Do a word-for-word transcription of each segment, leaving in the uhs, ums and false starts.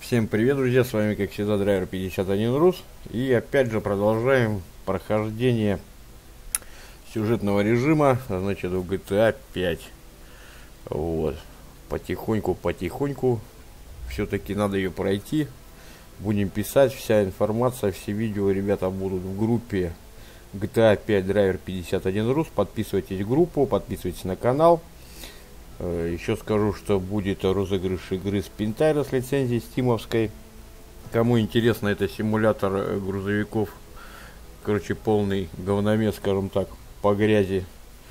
Всем привет, друзья, с вами как всегда Драйвер пятьдесят один Рус. И опять же продолжаем прохождение сюжетного режима, значит, в джи ти эй пять. Вот, потихоньку, потихоньку, все-таки надо ее пройти. Будем писать, вся информация, все видео, ребята, будут в группе джи ти эй пять Драйвер пятьдесят один Рус. Подписывайтесь в группу, подписывайтесь на канал. Еще скажу, что будет розыгрыш игры Spintire с лицензией стимовской. Кому интересно, это симулятор грузовиков. Короче, полный говномет, скажем так, по грязи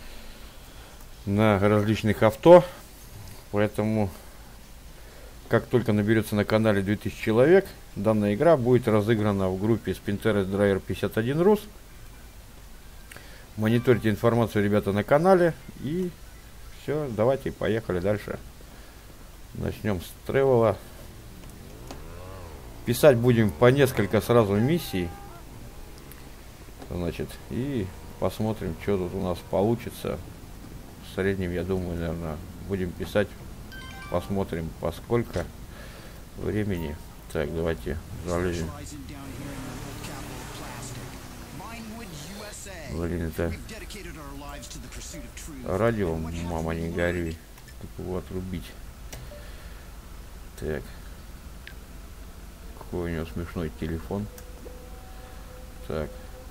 на различных авто. Поэтому, как только наберется на канале две тысячи человек, данная игра будет разыграна в группе Spintire Драйвер пятьдесят один Рус. Мониторьте информацию, ребята, на канале. И все, давайте, поехали дальше. Начнем с тревела. Писать будем по несколько сразу миссий. Значит, и посмотрим, что тут у нас получится. В среднем, я думаю, наверное, будем писать. Посмотрим, по сколько времени. Так, давайте залезем. Блин, это радио, мама, не горюй. Как его отрубить? Так. Какой у него смешной телефон. Так.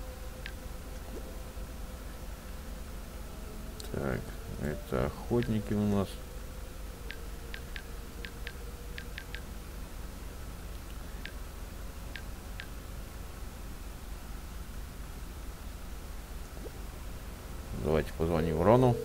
Так, это охотники у нас. Давайте позвоним Рону.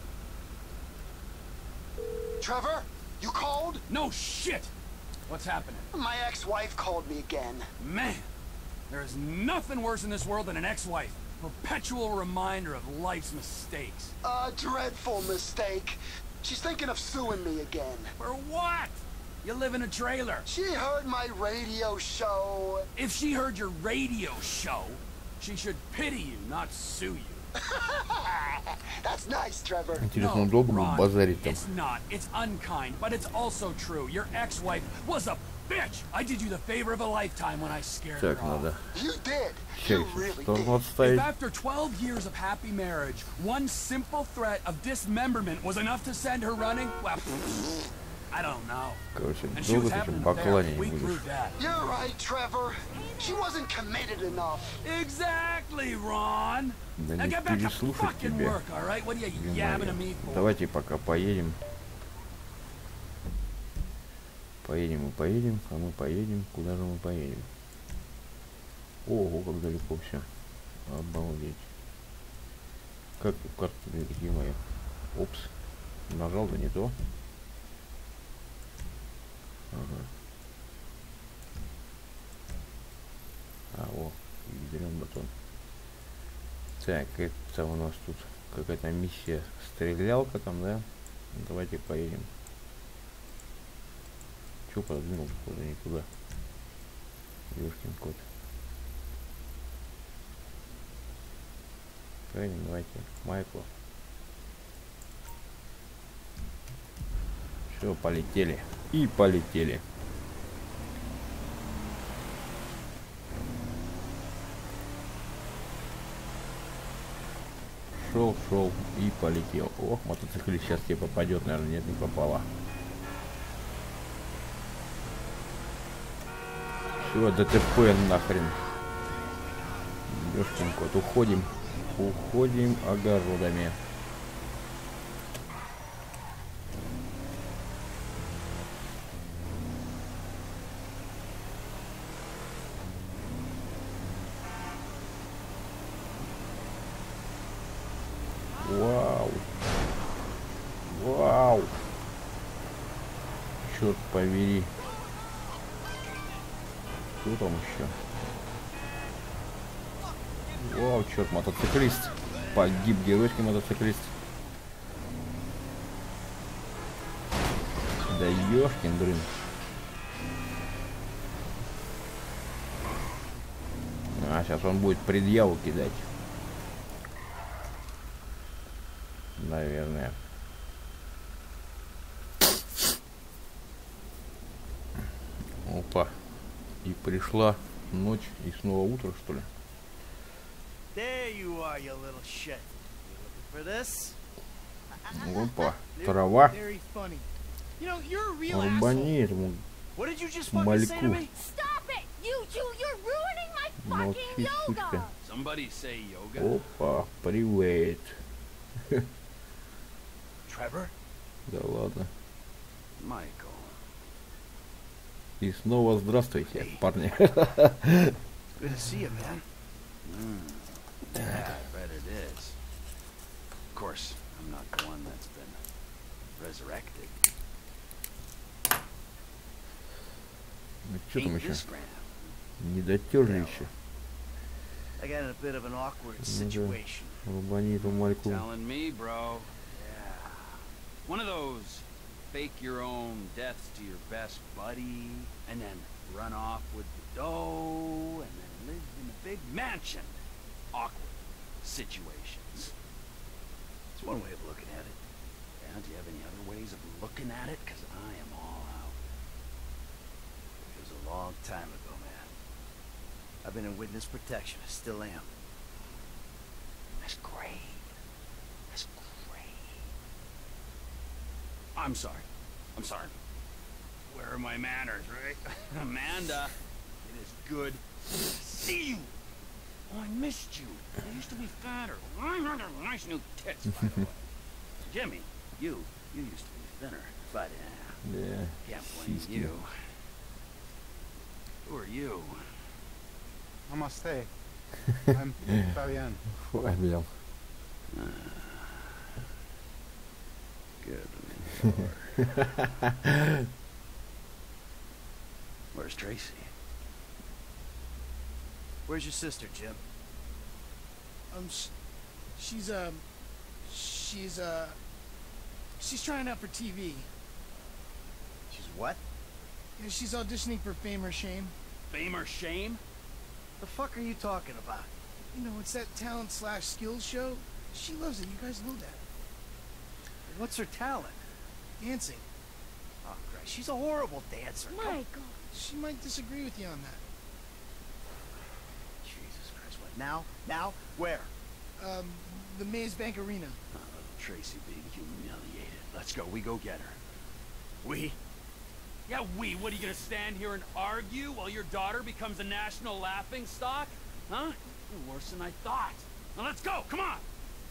Trevor, you called? No shit! What's happening? My ex-wife called me again. Man, there is nothing worse in this world than an ex-wife. Perpetual reminder of life's mistakes. A dreadful mistake. She's thinking of suing me again. For what? You live in a trailer. She heard my radio show. If she heard your radio show, she should pity you, not sue you. That's nice, Trevor. Интересно, No, долго Ron, будет базарить там? it's not. It's unkind, but it's also true. Your ex-wife was a bitch. I did you the favor of a lifetime when I scared her Так, off. надо. You did. Сейчас You really сторону did. If отставить. after twelve years of happy marriage, one simple threat of dismemberment was enough to send her running, well, I don't know. Короче, And she долго was ты having чем an баклане affair. не We будешь. proved that. You're right, Trevor. She wasn't committed enough. Exactly, Ron. Да Now не get back to переслушать fucking тебя. work, all right? What are you Блин, yabbing Мария. at me for? Давайте пока поедем. Поедем и поедем, а мы поедем. Куда же мы поедем? Ого, как далеко все. Обалдеть. Как карта, е-мое. Опс. Нажал, да не то. Ага. А, о, ядрен батон. Так, это у нас тут какая-то миссия стрелялка там, да? Давайте поедем. Чё подвинул куда никуда? Ёшкин кот. Правильно, давайте Майкла. Все, полетели. И полетели. Шел, шел и полетел. Ох, мотоциклист сейчас тебе попадет, наверное, нет, не попало. Все, ДТП нахрен. Ёшкин кот, уходим. Уходим огородами. Вау. Вау. Черт побери. Кто там еще? Вау, черт, мотоциклист. Погиб геройский мотоциклист. Да ёшкин дрын. А, сейчас он будет предъяву кидать. Наверное. Опа. И пришла ночь, и снова утро, что ли? There you are, you little shit. You looking for this? Опа. Трава. Very funny. You know, you're a real asshole. Рубани этому What did you just fucking say to мальку. me? Stop it! You two, you're ruining my fucking Молчи, yoga! сучка. Somebody say yoga. Опа. Привет. Trevor? Да ладно. Michael. И снова здравствуйте, парни. Good to see you, man. Yeah, I bet it is. Of course, I'm not the one that's been resurrected. Ну, что там Ain't еще? this grand? Не дотерли еще. I got in a bit of an awkward Ну да. situation. Рубани эту мальку. Telling me, bro. Yeah. One of those fake your own deaths to your best buddy, and then run off with the dough, and then live in a big mansion. Awkward situations. It's one way of looking at it. Yeah, do you have any other ways of looking at it? Because I am all out. It was a long time ago, man. I've been in witness protection. I still am. That's great. That's great. I'm sorry. I'm sorry. Where are my manners, right? Amanda, it is good to see you. Oh, I missed you. I used to be fatter. Nice new tits, by the way. Jimmy, you, you used to be thinner, but uh, Да. can't blame Сиськи. you. Who are you? Namaste. I'm Fabian. Фабиан. Good. Where's Tracy? Where's your sister, Jim? Um, sh she's, um, she's, uh, she's trying out for T V. She's what? Yeah, she's auditioning for Fame or Shame. Fame or shame? The fuck are you talking about? You know, it's that talent slash skills show. She loves it. You guys know that. What's her talent? Dancing. Oh, Christ. She's a horrible dancer. Come- Michael. She might disagree with you on that. Jesus Christ. What? Now? Now? Where? Um, the Maze Bank Arena. Oh, Tracy being humiliated. Let's go. We go get her. We? Yeah, we. What, are you gonna stand here and argue while your daughter becomes a national laughing stock? Huh? You're worse than I thought. Now let's go. Come on.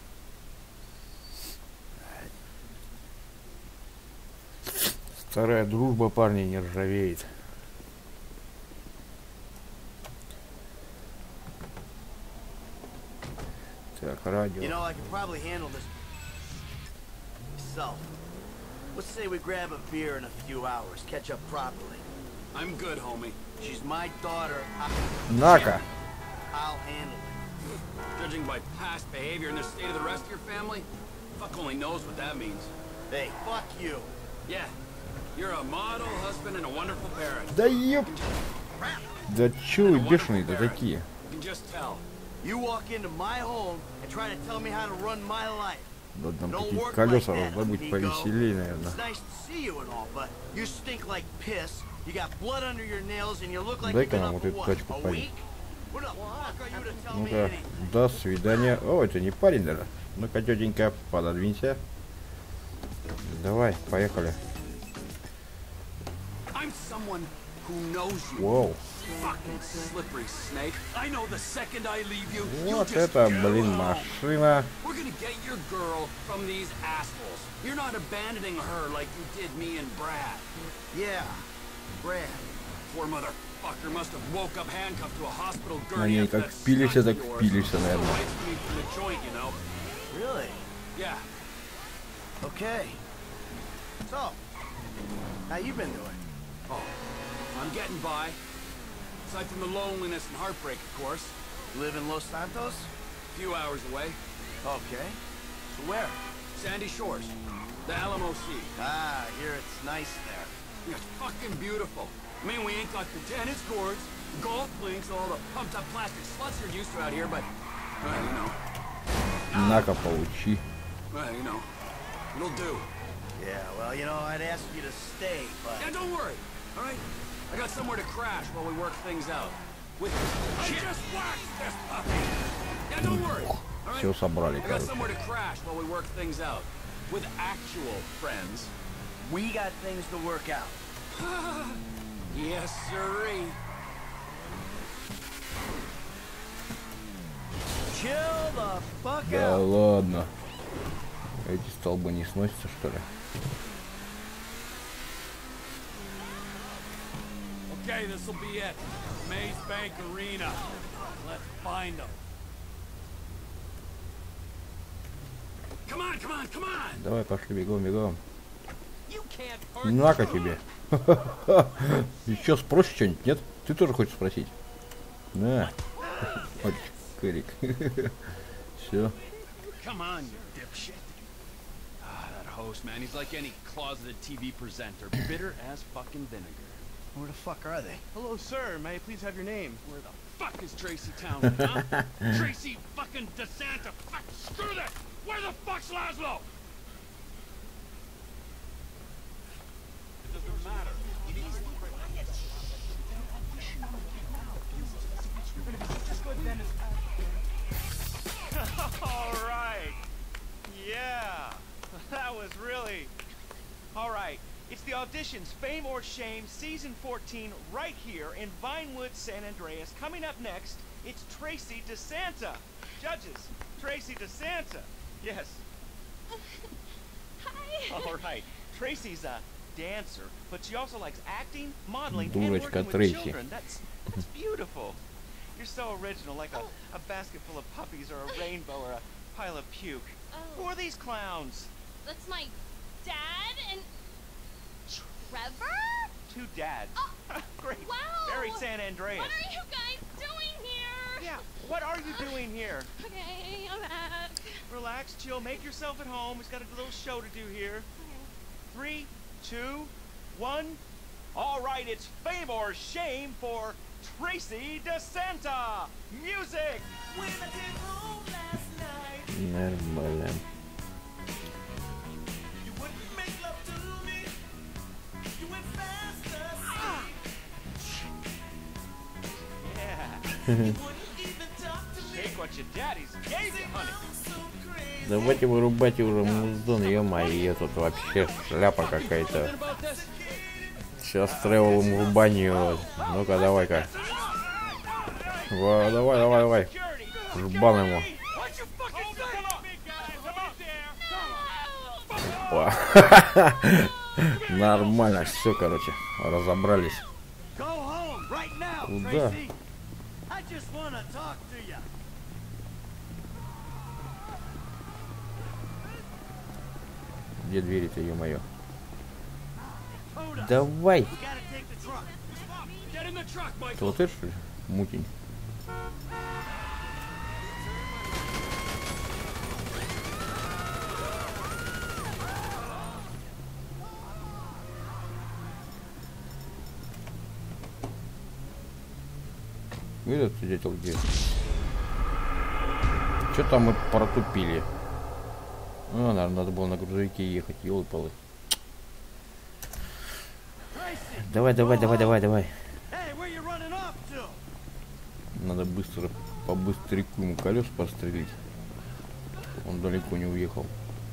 Старая дружба, парни, не ржавеет. Так, радио. You know, I could probably handle this myself. Let's say we grab a beer in a few hours, catch up properly. I'm good, homie. She's my daughter. I На-ка! I'll handle it. Judging by past behavior and the state of the rest of your family, fuck only knows what that means. Hey, fuck you. Yeah, you're a model husband and a wonderful parent. Да ёп! Да чё вы бешеные-то такие? You can just tell. You walk into my home and try to tell me how to run my life. Надо нам Don't какие-то work колеса like that, раздобыть amigo. повеселее, наверное. It's nice to see you and all, but you stink like piss. You got blood under your nails and you look like Дай-ка you've been нам up вот for эту what, тачку, a парень. week? What the fuck are you to tell me Ну-ка, anything? до свидания. О, это не парень даже. Ну-ка, тетенька, пододвинься. Давай, поехали. I'm someone who knows you. Вау. Fucking slippery snake. I know the second I leave you, you Вот just это, go блин, home. машина. We're gonna get your girl from these assholes. You're not abandoning her like you did me and Brad. Yeah, Brad. Poor motherfucker must have woke up handcuffed to a hospital На gurney ней after как that пилишься, slut так of yours. пилишься, Still наверное. writes me from the joint, you know. Really? Yeah. Okay. So, how you been doing? Oh, I'm getting by. Aside from the loneliness and heartbreak, of course. You live in Los Santos? A few hours away. Okay. So where? Sandy Shores. The Alamo Sea. Ah, I hear it's nice there. Yeah, it's fucking beautiful. I mean, we ain't got the tennis courts, golf links, all the pumped up plastic sluts you're used to out here, but, well, you know. На-ка, получи. Well, you know. It'll do. Yeah, well, you know, I'd ask you to stay, but... Yeah, don't worry. All right? I got somewhere to crash while we work things out. With I just watched this puppy. Yeah, don't worry. All right? Все собрали, I got короче. somewhere to crash while we work things out. With actual friends. We got things to work out. Yes, sirree. Chill the fuck Да out. ладно. Эти столбы не сносятся, что ли? Okay, this'll be it. Maze Bank Arena. Let's find them. Come on, come on, come on! Давай, пошли, бегом, бегом. You can't hurt На-ка тебе. Еще спросишь что-нибудь, нет? Ты тоже хочешь спросить? На. Вот, Кэрик. Все. Come on, you dipshit. Ah, that host, man, he's like any closeted T V presenter. Bitter as fucking vinegar. Where the fuck are they? Hello, sir. May I please have your name? Where the fuck is Tracy Townley, huh? Tracy fucking DeSanta. Fuck, screw this! Where the fuck's Laszlo? It doesn't matter. All right. Yeah. That was really... All right. It's the auditions, Fame or Shame, season fourteen, right here in Vinewood, San Andreas. Coming up next, it's Tracy DeSanta. Judges, Tracy DeSanta. Yes. Hi. All right. Tracy's a dancer, but she also likes acting, modeling, Дурочка and working with Трейси. children. That's that's beautiful. You're so original, like a, a basket full of puppies or a rainbow or a pile of puke. Who Oh, are these clowns? that's my dad and Trevor? Two dads. Oh, Great. wow. Very San Andreas. What are you guys doing here? Yeah, what are you doing here? Okay, I'm back. Relax, chill, make yourself at home. We've got a little show to do here. Three, two, one. All right, it's Fame or Shame for Tracy DeSanta. Music! Нормально. Yeah. Take what your daddy's gave you, honey. Давайте вырубайте уже муздон, ё-моё, тут вообще шляпа какая-то. Сейчас тревелом в баню. Ну-ка, давай-ка. Во, давай, давай, давай. Жбан ему. О. Нормально, все, короче, разобрались. Куда? I just wanna talk to you. Где двери-то, ё-моё? Давай! Это вот это, что ли? Мутень. Этот свидетель где? Что там мы протупили? А, наверное, надо было на грузовике ехать, ёлы-палы. Давай, давай, давай, давай, давай. Надо быстро, по-быстряку ему колес пострелить. Он далеко не уехал.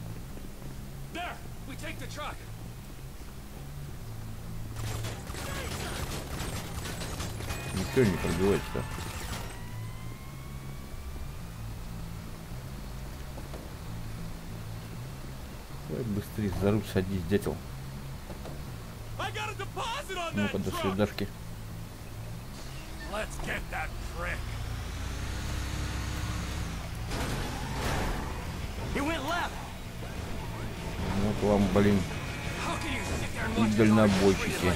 Ничего не пробивается-то. Давай быстрее за руль садись, дятел. Ну-ка, до свидашки. Вот вам, блин, и дальнобойщики.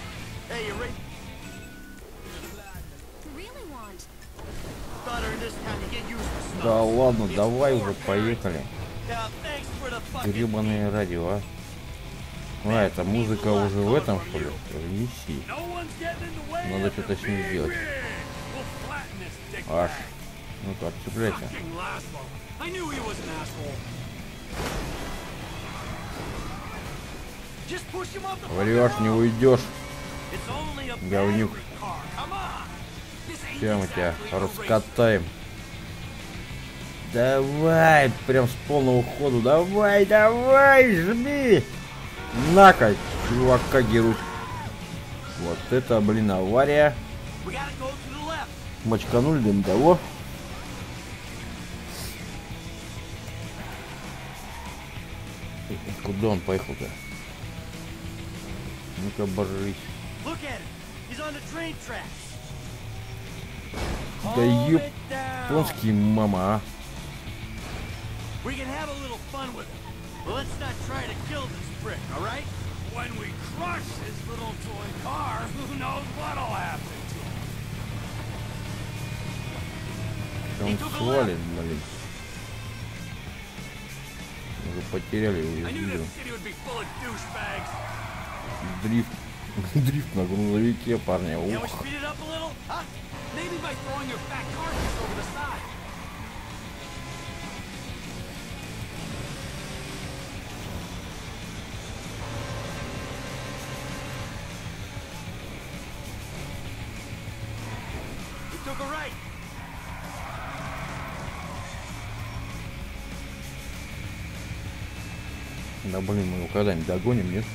Да ладно, давай уже, поехали. Гребаное радио, а. А, это музыка уже в этом, что ли? Неси. Надо что-то с ним сделать. Аж. Ну-ка, отцепляйся. Врешь, не уйдешь. Говнюк. Сейчас мы тебя раскатаем. Давай, прям с полного ходу. Давай, давай, жми. На-ка, чувака, герой. Вот это, блин, авария. Мочканули до того. Куда он поехал-то? Ну-ка, борись. Да ёп, японский мама, а. We can have a little fun with him. But let's not try to kill this prick, all right? When we crush his little toy car, who knows what'll happen to him? Он свалит, блин. Уже потеряли его из виду. Дрифт. Дрифт на грузовике, парня. Ух. Да блин, мы его когда-нибудь догоним, нет?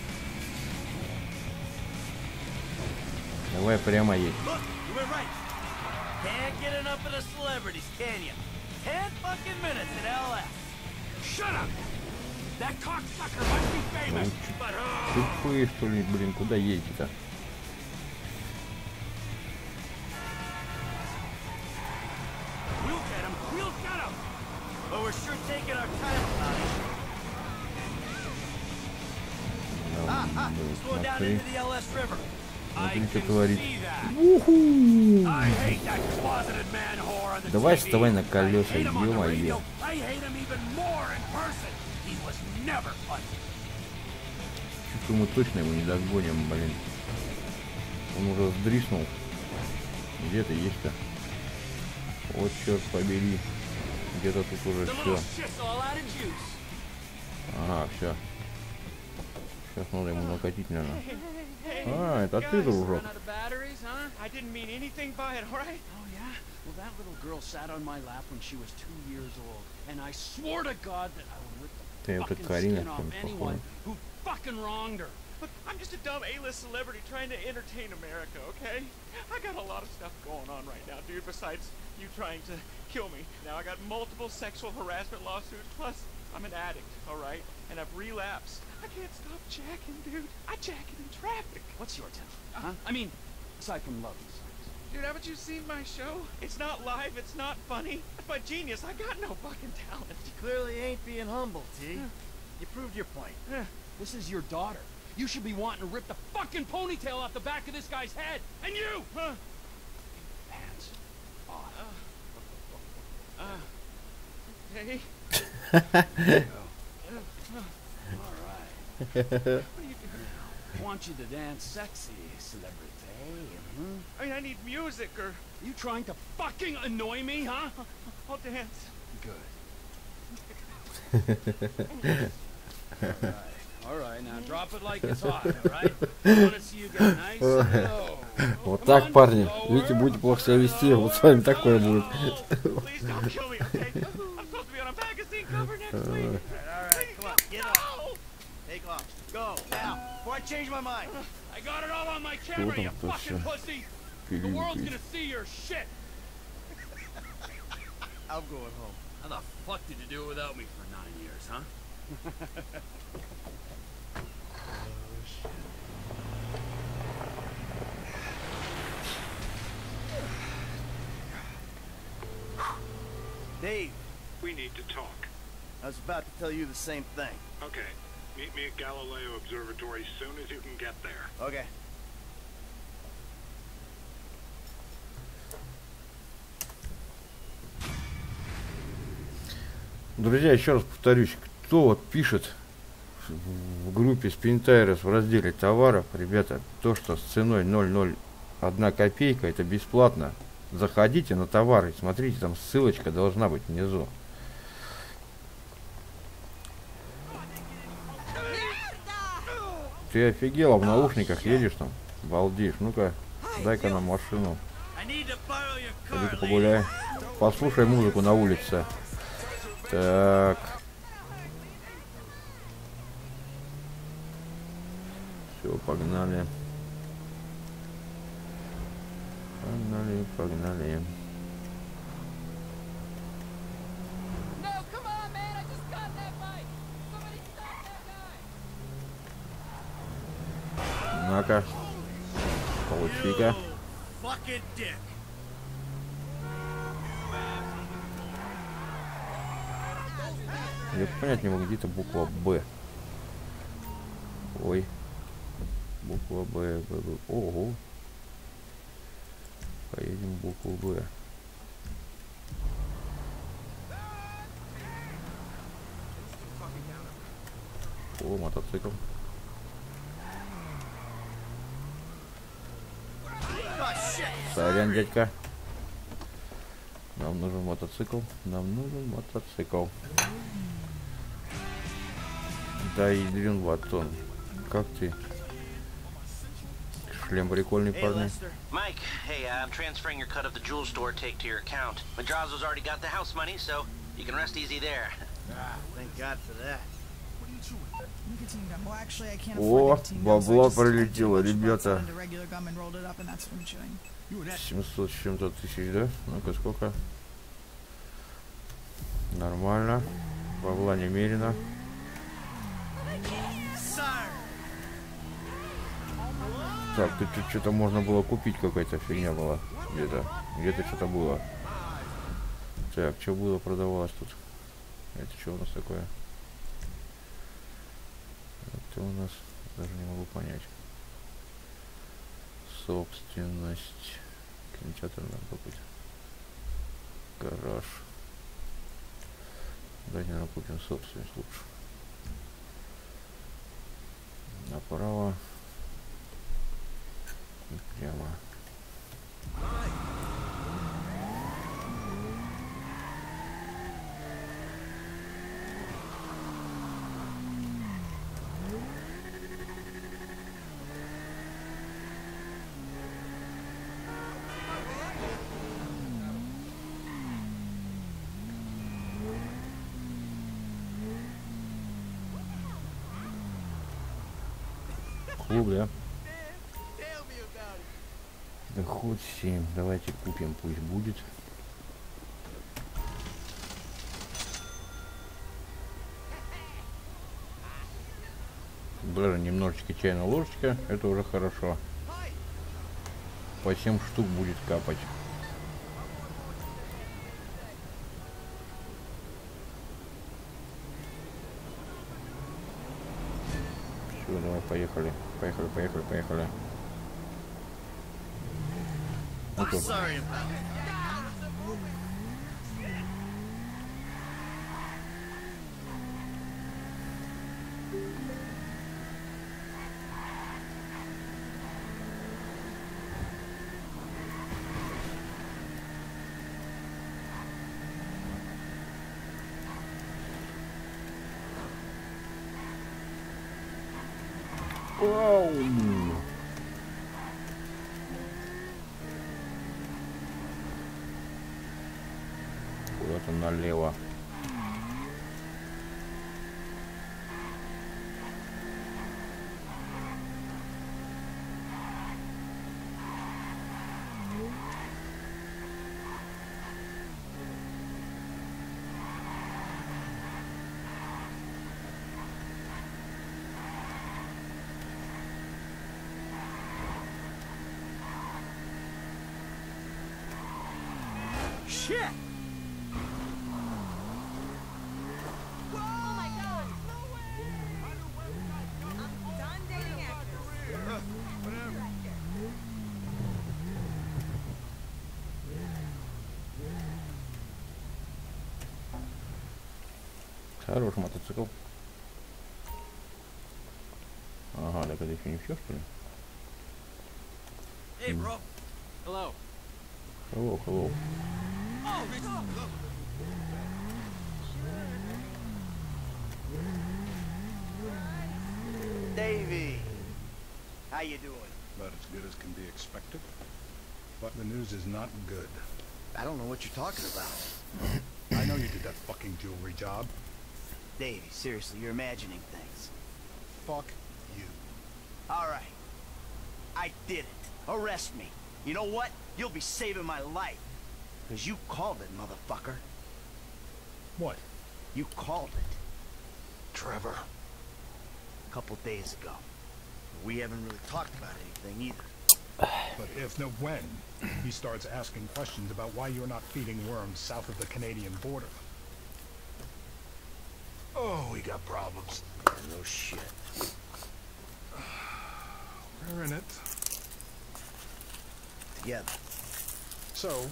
Давай прямо едь. Тупые, что ли, блин, куда едете-то? Смотри. Смотри, что творит. Уху! Давай вставай на колеса, ё-моё. Чуть мы точно его не догоним, блин. Он уже сдриснул. Где ты есть-то? Вот черт побери. Где-то тут уже все. Ага, все. Сейчас надо ему накатить, наверное. А, это ты, дружок. I didn't mean anything by it, all right? Oh yeah? Well, that little girl sat on my lap when she was two years old, and I swore to God that I would rip the fucking skin off anyone who fucking wronged her. Look, I'm just a dumb A-list celebrity trying to entertain America, okay? I got a lot of stuff going on right now, dude, besides you trying to kill me. Now I got multiple sexual harassment lawsuits, plus I'm an addict, all right? And I've relapsed. I can't stop jacking, dude. I jack it in traffic. What's your talent, huh? I mean, aside from love and sex. Dude, haven't you seen my show? It's not live, it's not funny. That's my genius. I got no fucking talent. You clearly ain't being humble, T. You proved your point. Yeah. This is your daughter. You should be wanting to rip the fucking ponytail off the back of this guy's head. And you! Huh? Hands off. Uh, uh, okay. All right. What are you doing? I want you to dance sexy, celebrity. Hmm? I mean, I need music, or... Are you trying to fucking annoy me, huh? I'll dance. Good. Alright, alright, now drop it like it's hot, alright? I wanna see you get nice and slow. Вот так, парни. Видите, будете плохо себя вести, вот с вами такое будет. Please don't kill me, okay? I'm supposed to be on a magazine cover next week. Alright, come on, get up. Take off. Go, now, before I change my mind. I got it all on my camera, you fucking pussy! The world's gonna see your shit! I'm going home. How the fuck did you do it without me for nine years, huh? Dave, we need to talk. I was about to tell you the same thing. Okay. Meet me at Galileo Observatory as soon as you can get there. Okay. Друзья, еще раз повторюсь, кто вот пишет в группе Spintires в разделе товаров, ребята, то, что с ценой ноль ноль одна копейка, это бесплатно. Заходите на товары, смотрите, там ссылочка должна быть внизу. Ты офигела, в наушниках едешь там? Балдишь, ну-ка, дай-ка нам машину. I need to borrow your car, Пойди-ка lady. погуляй. Послушай музыку на улице. Так. Все, погнали. Погнали, погнали. No, come on, man! I just got that bike! Somebody stop that guy! На-ка. Получи-ка. You fucking dick. Я понять не могу, где-то буква Б. Ой. Буква Б, Б, Б. Ого. Поедем букву Б. О, мотоцикл. Сорян, дядька. Нам нужен мотоцикл. Нам нужен мотоцикл. Да, Ядрин Ватсон. Как ты? Шлем прикольный, Hey, парни. Lester. Mike, hey, uh, I'm transferring your cut of the jewel store take to your account. Madrazo's already got the house money, so you can rest easy there. Ah, thank God for that. Nicotine gum. Well, actually, I can't О, afford nicotine gum, so I бабла just пролетело, took a bunch of bucks ребята. into regular gum and rolled it up, and that's what I'm chewing. семьсот с чем-то тысяч, да? Ну-ка, сколько? Нормально. Бабла немерено. Так, тут что-то можно было купить, какая-то фигня была. Где-то. Где-то что-то было. Так, что было продавалось тут? Это что у нас такое? Это у нас даже не могу понять. Собственность. Кинотеатр, наверное, какой-то. Гараж. Давайте, наверное, купим собственность лучше. Направо. И прямо. Клуб, да? Да хоть семь. Давайте купим, пусть будет. Даже немножечко чайная ложечка, это уже хорошо. По семь штук будет капать. Все, давай, поехали. Поехали, поехали, поехали. Ну, I'm sorry about that. Вау! Куда-то налево. Shit! Oh my god! No way! I'm done dating actors. Хороший мотоцикл. Ага, так это еще не все, что ли? Hey, bro. Hello. Hello, hello. Oh, this is Davey, how you doing? about as good as can be expected. But the news is not good. I don't know what you're talking about. I know you did that fucking jewelry job. Davey, seriously, you're imagining things. Fuck you. All right. I did it. Arrest me. You know what? You'll be saving my life. Because you called it, motherfucker. What? You called it. Trevor. A couple days ago. We haven't really talked about anything either. But if, no, when, he starts asking questions about why you're not feeding worms south of the Canadian border. Oh, we got problems. Yeah, no shit. We're in it. Together. So,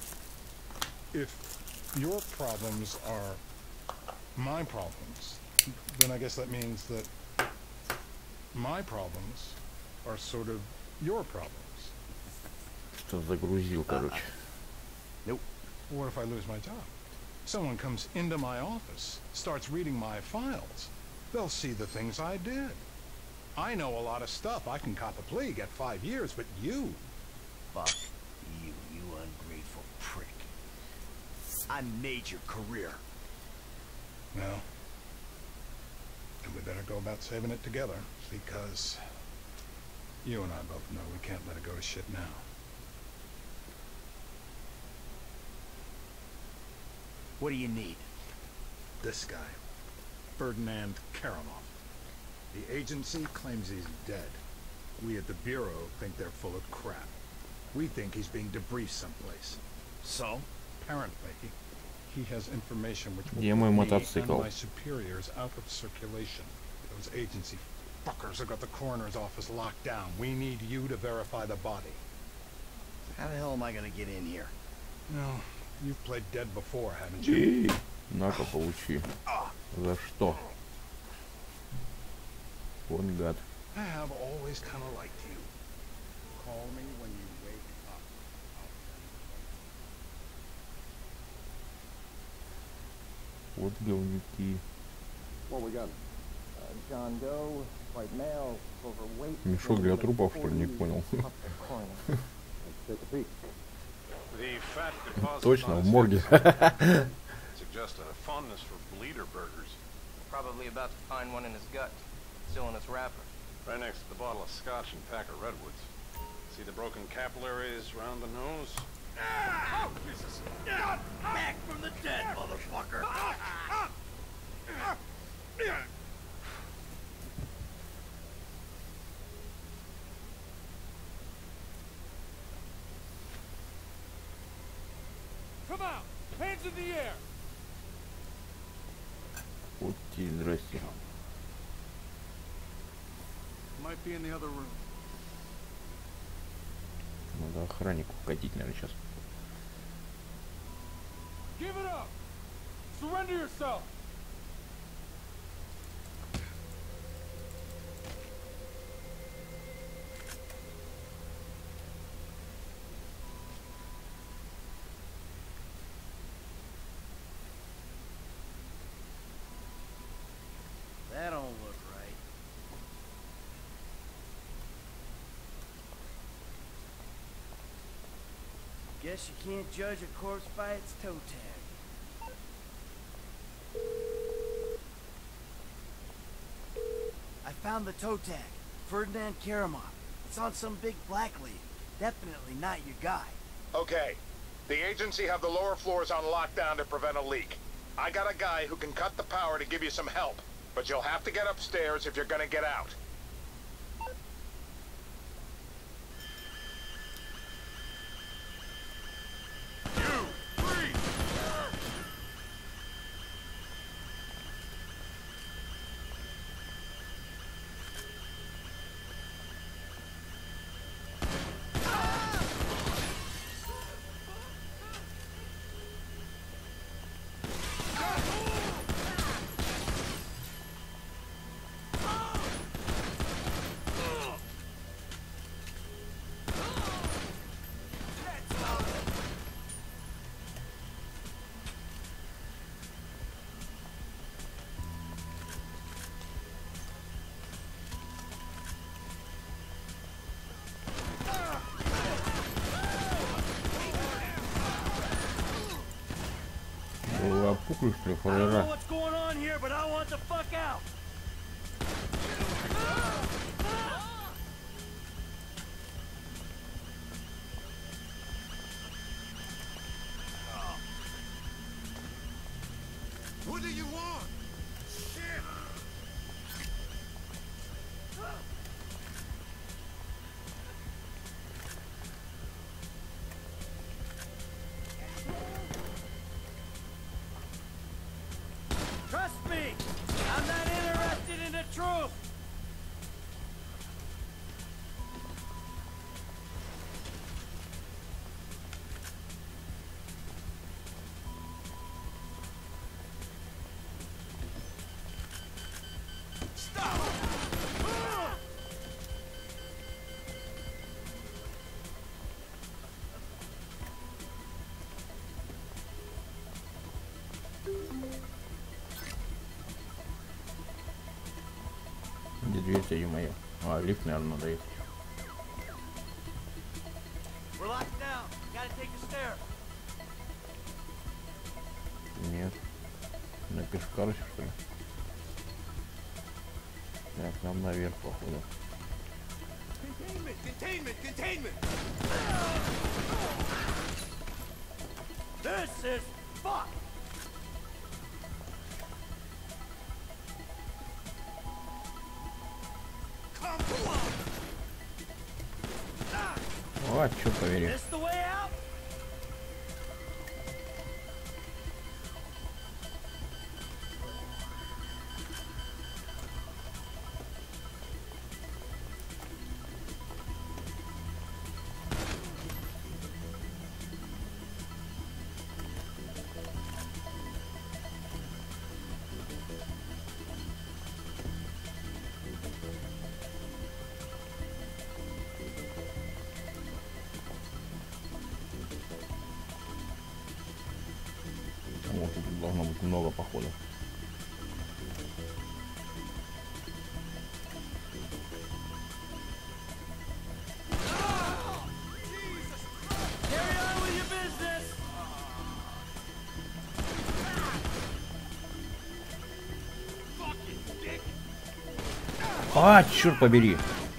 if your problems are my problems, then I guess that means that my problems are sort of your problems. Что загрузил, короче. Nope. What if I lose my job? Someone comes into my office, starts reading my files. They'll see the things I did. I know a lot of stuff. I can cop a plea, get five years, but you... Fuck you, you ungrateful prick. I made your career. Well, then we better go about saving it together, because you and I both know we can't let it go to shit now. What do you need? This guy, Ferdinand Karamov. The agency claims he's dead. We at the Bureau think they're full of crap. We think he's being debriefed someplace. So? Apparently, he has information which will Где мой put me мотоцикл? and my superiors out of circulation. Those agency fuckers have got the coroner's office locked down. We need you to verify the body. How the hell am I gonna get in here? No, you've played dead before, haven't you? На-ка, получи. За что? Вон гад. I have always kind of liked you. Call me when you wake up. Вот говнюки. What we got? Uh, John Doe, white male, overweight. Мешок для трупов, что ли, не понял. Let's take a peek. The fat deposits Точно, on в his морге. hips suggest a fondness for bleeder burgers. Probably about to find one in his gut, still in its wrapper. Right next to the bottle of scotch and pack of redwoods. See the broken capillaries around the nose? Oh, Jesus! Back from the dead, motherfucker! Come out! Hands in the air! Вот тебе, здрасте. Might be in the other room. Надо охраннику укатить, наверное, сейчас. Give it up! Surrender yourself! That don't look right. Guess you can't judge a corpse by its toe tag. I found the toe tag. Ferdinand Karamov. It's on some big black lady. Definitely not your guy. Okay. The agency have the lower floors on lockdown to prevent a leak. I got a guy who can cut the power to give you some help, but you'll have to get upstairs if you're gonna get out. запукли, что ли, I don't know фурера? what's going on here, but I want the fuck out. What do you want? Shit! Trust me, I'm not interested in the truth. Где дверь-то, ё-моё? А, лифт, наверное, надо ехать. We're locked down. Gotta take the stairs. Нет. На пешкарусе, что ли? Так, нам наверх, походу. Containment! Containment! Containment! This is fuck. Come on! А, чё повери. This the way out? Вот тут должно быть много, походу. Carry on with your business. А, черт побери.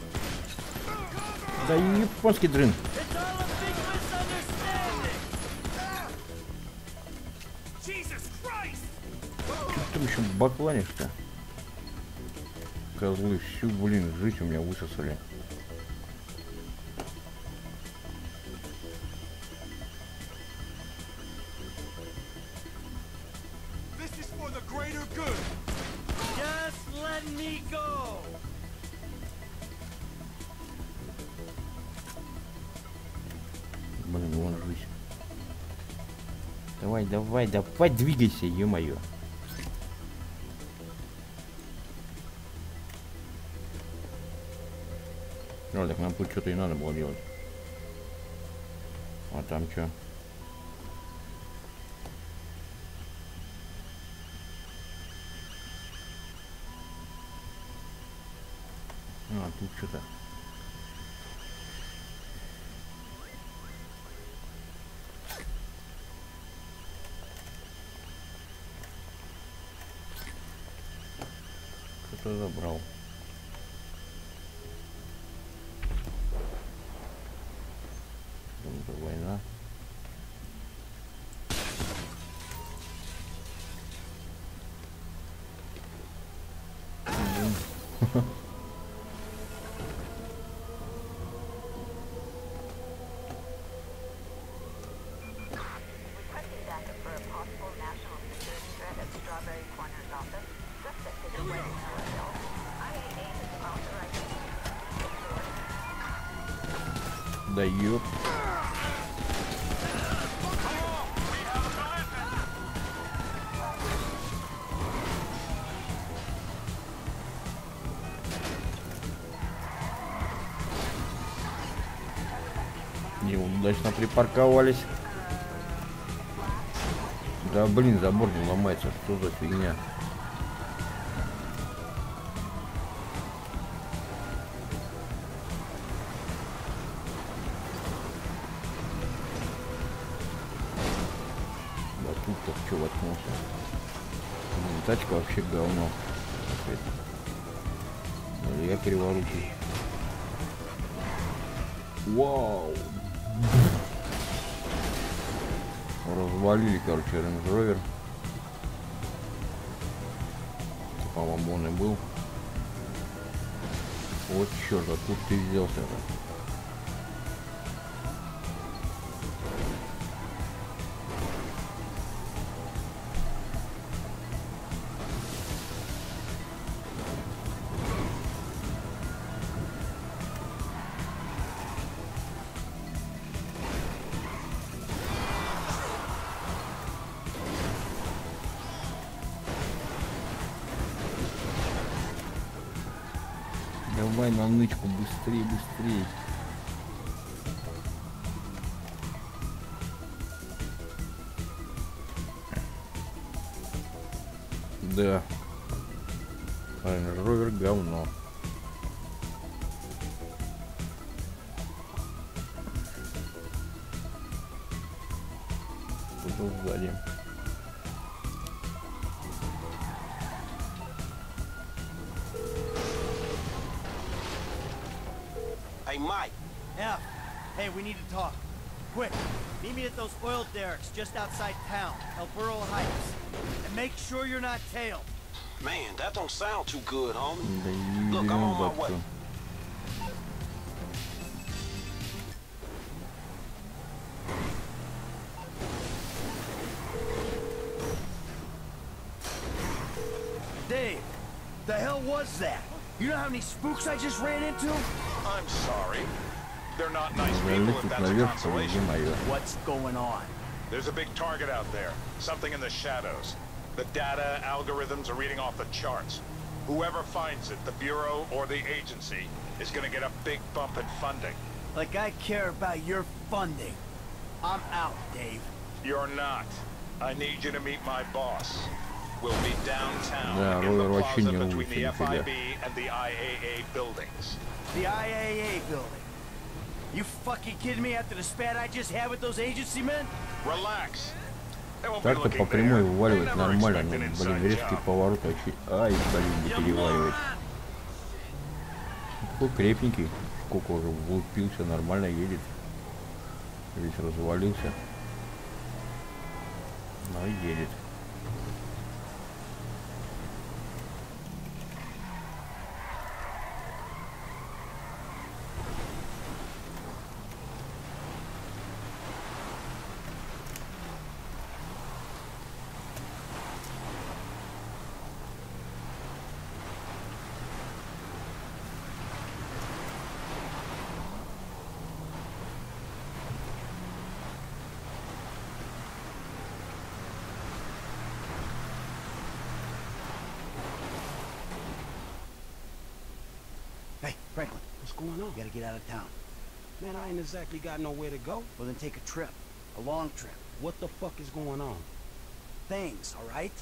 Да японский дрын. It's all a big misunderstanding. Jesus Christ! Что ты еще бакланишь-то? Козлы, всю, блин, жизнь у меня высосали. This is for the greater good! Just let me go. Блин, вон жизнь. Давай, давай, давай, двигайся, ё-моё. Ну, так нам тут что-то и надо было делать. А там что? А, тут что-то. Кто-то забрал. Это война. Да ёп. Неудачно припарковались. Да блин, забор не ломается. Что за фигня? тут-то в чё воткнулся? Ну, тачка вообще говно. Или я переворотил. Вау! Развалили, короче, Range Rover. По-моему, он и был. Вот черт, откуда ты взялся-то? Давай на нычку, быстрее, быстрее. Да. Range Rover говно. Тут сзади. Hey, Mike. Yeah. Hey, we need to talk. Quick. Meet me at those oil derricks just outside town, El Burro Heights. And make sure you're not tailed. Man, that don't sound too good, homie. Да Look, I'm on my way. Dave, the hell was that? You know how many spooks I just ran into? I'm sorry. They're not nice people, Залезть if that's a наверх, consolation. ё-моё. What's going on? There's a big target out there. Something in the shadows. The data algorithms are reading off the charts. Whoever finds it, the Bureau or the agency, is gonna get a big bump in funding. Like I care about your funding. I'm out, Dave. You're not. I need you to meet my boss. We'll be downtown Да, in the Ровер вообще plaza не between the лучше F I нифига. B and the I A A buildings. The I A A building. You fucking kidding me after the spat I just had with those agency men? Relax. They won't be Так-то looking по прямой there. They вываливать never нормально, expect но, an блин, inside резкий job. поворот вообще. Ай, блин, не переваривать. Такой крепенький. Сколько уже влупился, нормально едет. Весь развалился. Но едет. Hey, Franklin. What's going on? You gotta get out of town. Man, I ain't exactly got nowhere to go. Well, then take a trip. A long trip. What the fuck is going on? Things, all right?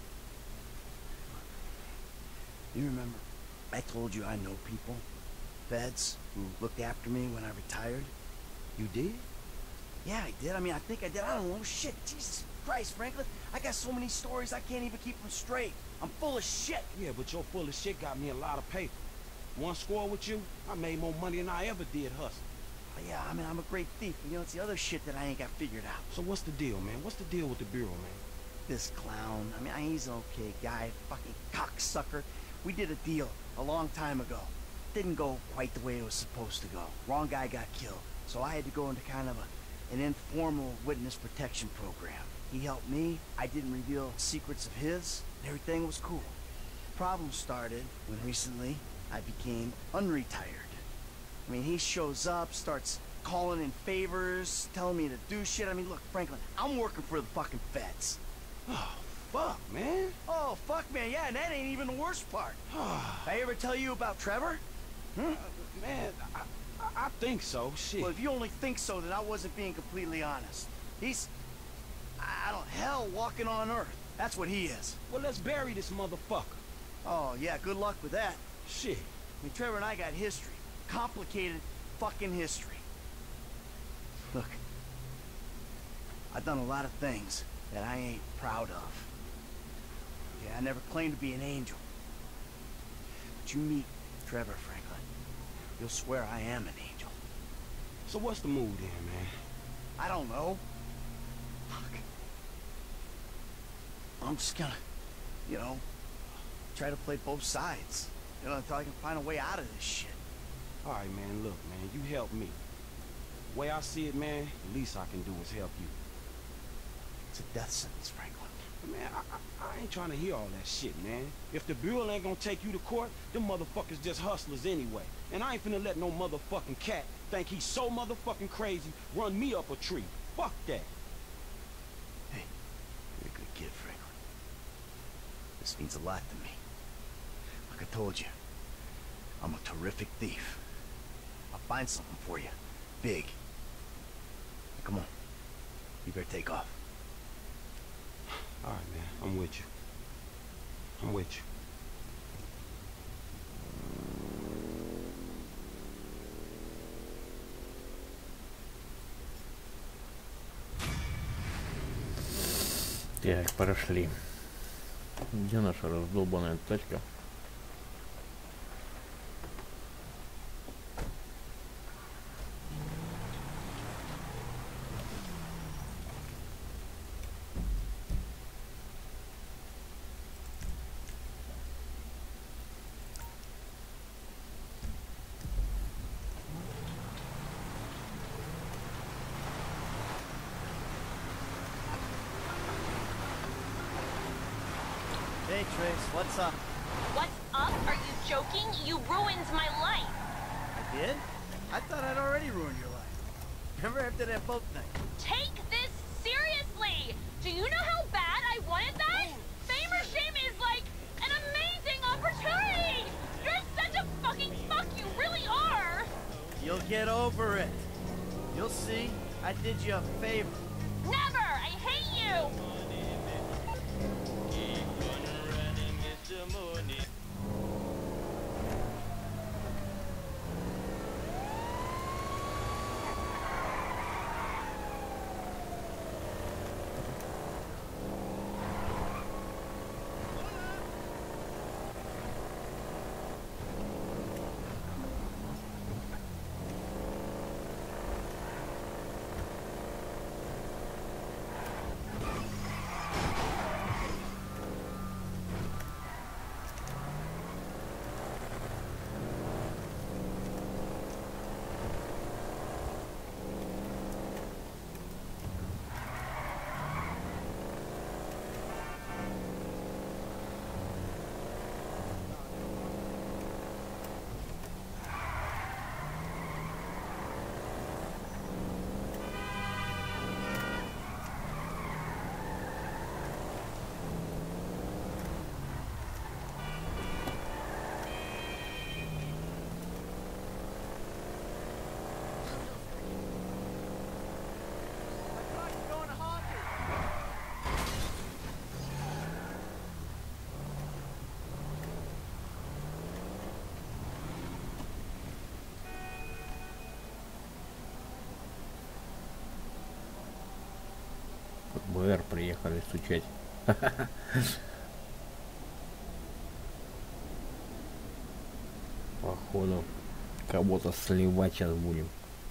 You remember, I told you I know people, feds, who looked after me when I retired? You did? Yeah, I did. I mean, I think I did. I don't know. Shit, Jesus Christ, Franklin. I got so many stories I can't even keep them straight. I'm full of shit. Yeah, but your full of shit got me a lot of paper. One score with you, I made more money than I ever did hustling. Yeah, I mean, I'm a great thief, but you know, it's the other shit that I ain't got figured out. So what's the deal, man? What's the deal with the Bureau, man? This clown, I mean, he's an okay guy, fucking cocksucker. We did a deal a long time ago. Didn't go quite the way it was supposed to go. Wrong guy got killed, so I had to go into kind of a, an informal witness protection program. He helped me, I didn't reveal secrets of his, everything was cool. Problem started when recently I became unretired. I mean, he shows up, starts calling in favors, telling me to do shit. I mean, look, Franklin, I'm working for the fucking feds. Oh, fuck, man. Oh, fuck, man, yeah, and that ain't even the worst part. I ever tell you about Trevor? Hmm? Uh, man, I, I, I think so, shit. Well, if you only think so, then I wasn't being completely honest. He's, I don't, hell walking on Earth. That's what he is. Well, let's bury this motherfucker. Oh, yeah, good luck with that. Shit. I mean, Trevor and I got history. Complicated fucking history. Look, I've done a lot of things, that I ain't proud of. Yeah, I never claimed to be an angel. But you meet Trevor Franklin, you'll swear I am an angel. So what's the mood then, man? I don't know. Fuck. I'm just gonna, you know, try to play both sides. You know, until I can find a way out of this shit. All right, man, look, man, you help me. The way I see it, man, the least I can do is help you. It's a death sentence, Franklin. Man, I, I, I ain't trying to hear all that shit, man. If the Bureau ain't gonna take you to court, them motherfuckers just hustlers anyway. And I ain't finna let no motherfucking cat think he's so motherfucking crazy run me up a tree. Fuck that. Hey, you're a good kid, Franklin. This means a lot to me. Like I told you, I'm a terrific thief. I'll find something for you. Big. Now, come on. You better take off. All right, man. I'm with you. I'm with you. Так, прошли. Где наша раздолбанная тачка? Hey, Trace, what's up? What's up? Are you joking? You ruined my life. I did? I thought I'd already ruined your life. Remember after that boat thing? Take this seriously. Do you know how bad I wanted that? Fame or shame is like an amazing opportunity. You're such a fucking fuck. You really are. You'll get over it. You'll see. I did you a favor. Never. I hate you. ФБР приехали стучать. Походу кого-то сливать сейчас будем.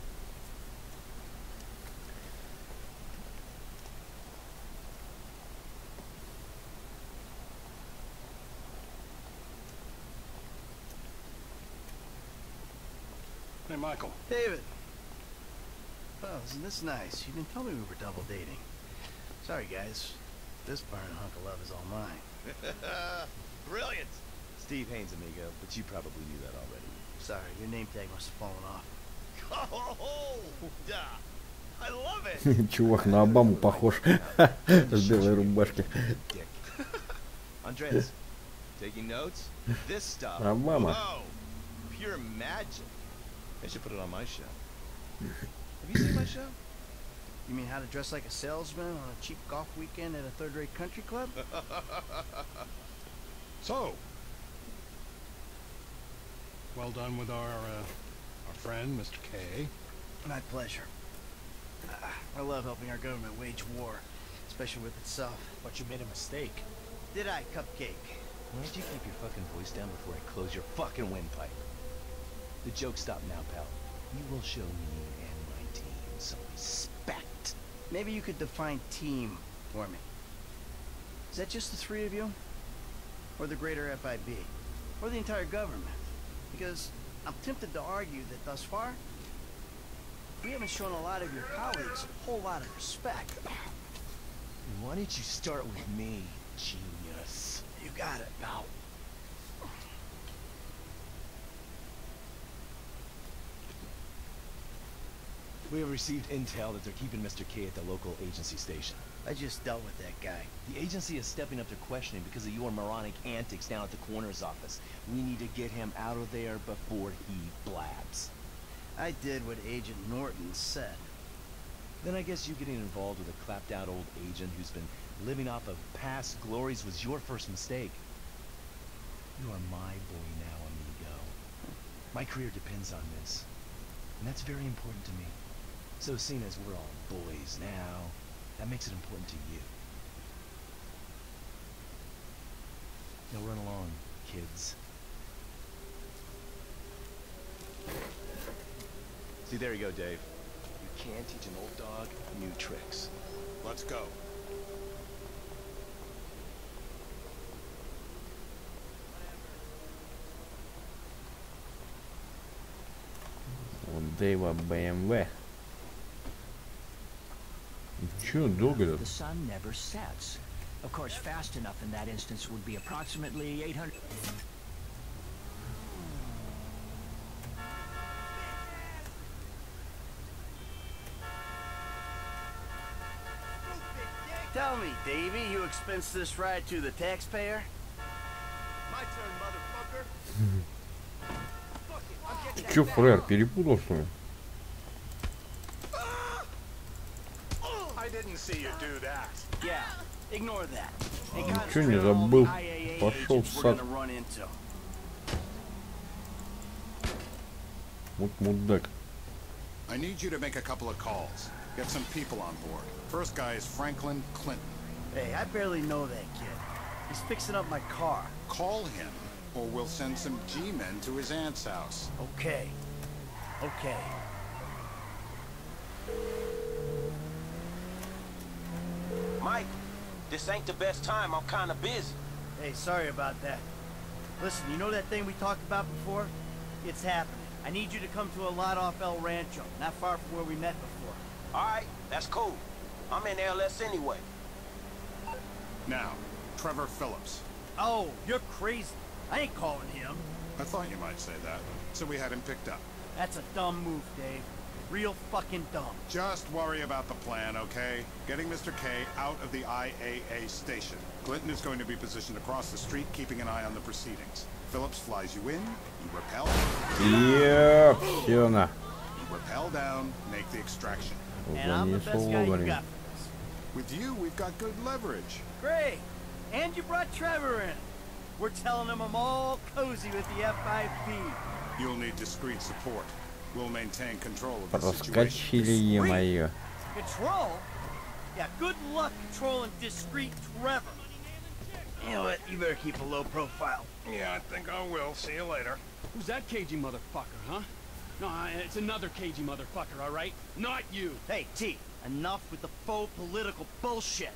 Hey, Michael. David. Well, isn't this nice? You didn't tell me we were double dating. Sorry, guys. This burning hunk of love is all mine. Brilliant! Steve Haynes, amigo, but you probably knew that already. Sorry, your name tag must have fallen off. Oh, да. I love it! Чувак на Обаму похож с белой рубашки. Andreas, taking notes? This stuff. Обама. Whoa, pure magic. I should put it on my show. Have you seen my show? You mean how to dress like a salesman on a cheap golf weekend at a third-rate country club? So, well done with our uh, our friend, Mister K. My pleasure. Uh, I love helping our government wage war. especially with itself. But you made a mistake. Did I, Cupcake? Why don't you keep your fucking voice down before I close your fucking windpipe? The joke stopped now, pal. You will show me and my team some respect. Maybe you could define team for me. Is that just the three of you? Or the greater F I B? Or the entire government? Because I'm tempted to argue that thus far, we haven't shown a lot of your colleagues a whole lot of respect. Why don't you start with me, genius? You got it, pal. We have received intel that they're keeping Mister K at the local agency station. I just dealt with that guy. The agency is stepping up to questioning because of your moronic antics down at the coroner's office. We need to get him out of there before he blabs. I did what Agent Norton said. Then I guess you getting involved with a clapped-out old agent who's been living off of past glories was your first mistake. You are my boy now, amigo. My career depends on this, and that's very important to me. So seeing as we're all boys now, that makes it important to you. Now run along, kids. See, there you go, Dave. You can teach an old dog new tricks. Let's go. Вот Дэйва бэ эм вэ. Чё долго-то? The sun never sets. Of course, fast enough in that instance would be approximately eight hundred. Tell me, Davey, you expense this ride to the taxpayer? My turn, motherfucker. Ты чё, фрер, перепутал, что ли? I didn't see you do that. Yeah, ignore that. Ничего не забыл. Пошел в сад. Вот мудак. I need you to make a couple of calls. Get some people on board. First guy is Franklin Clinton. Hey, I barely know that kid. He's fixing up my car. Call him, or we'll send some G-men to his aunt's house. Okay. Okay. Mike, this ain't the best time. I'm kind of busy. Hey, sorry about that. Listen, you know that thing we talked about before? It's happening. I need you to come to a lot off El Rancho, not far from where we met before. All right, that's cool. I'm in L S anyway. Now, Trevor Phillips. Oh, you're crazy. I ain't calling him. I thought you might say that, so we had him picked up. That's a dumb move, Dave. Real fucking dumb. Just worry about the plan, okay? Getting Mister K out of the I A A station. Clinton is going to be positioned across the street, keeping an eye on the proceedings. Phillips flies you in, you rappel. Yeah, всё на. You rappel down, make the extraction. And I'm the best guy you got for this. With you, we've got good leverage. Great. And you brought Trevor in. We're telling him I'm all cozy with the F I B. You'll need discreet support. We'll maintain control of the situation. Проскочили, е-мое. Control? Yeah, good luck controlling discreet Trevor. You know what? You better keep a low profile. Yeah, I think I will. See you later. Who's that cagey motherfucker, huh? No, it's another cagey motherfucker, all right? Not you. Hey, T, enough with the faux political bullshit.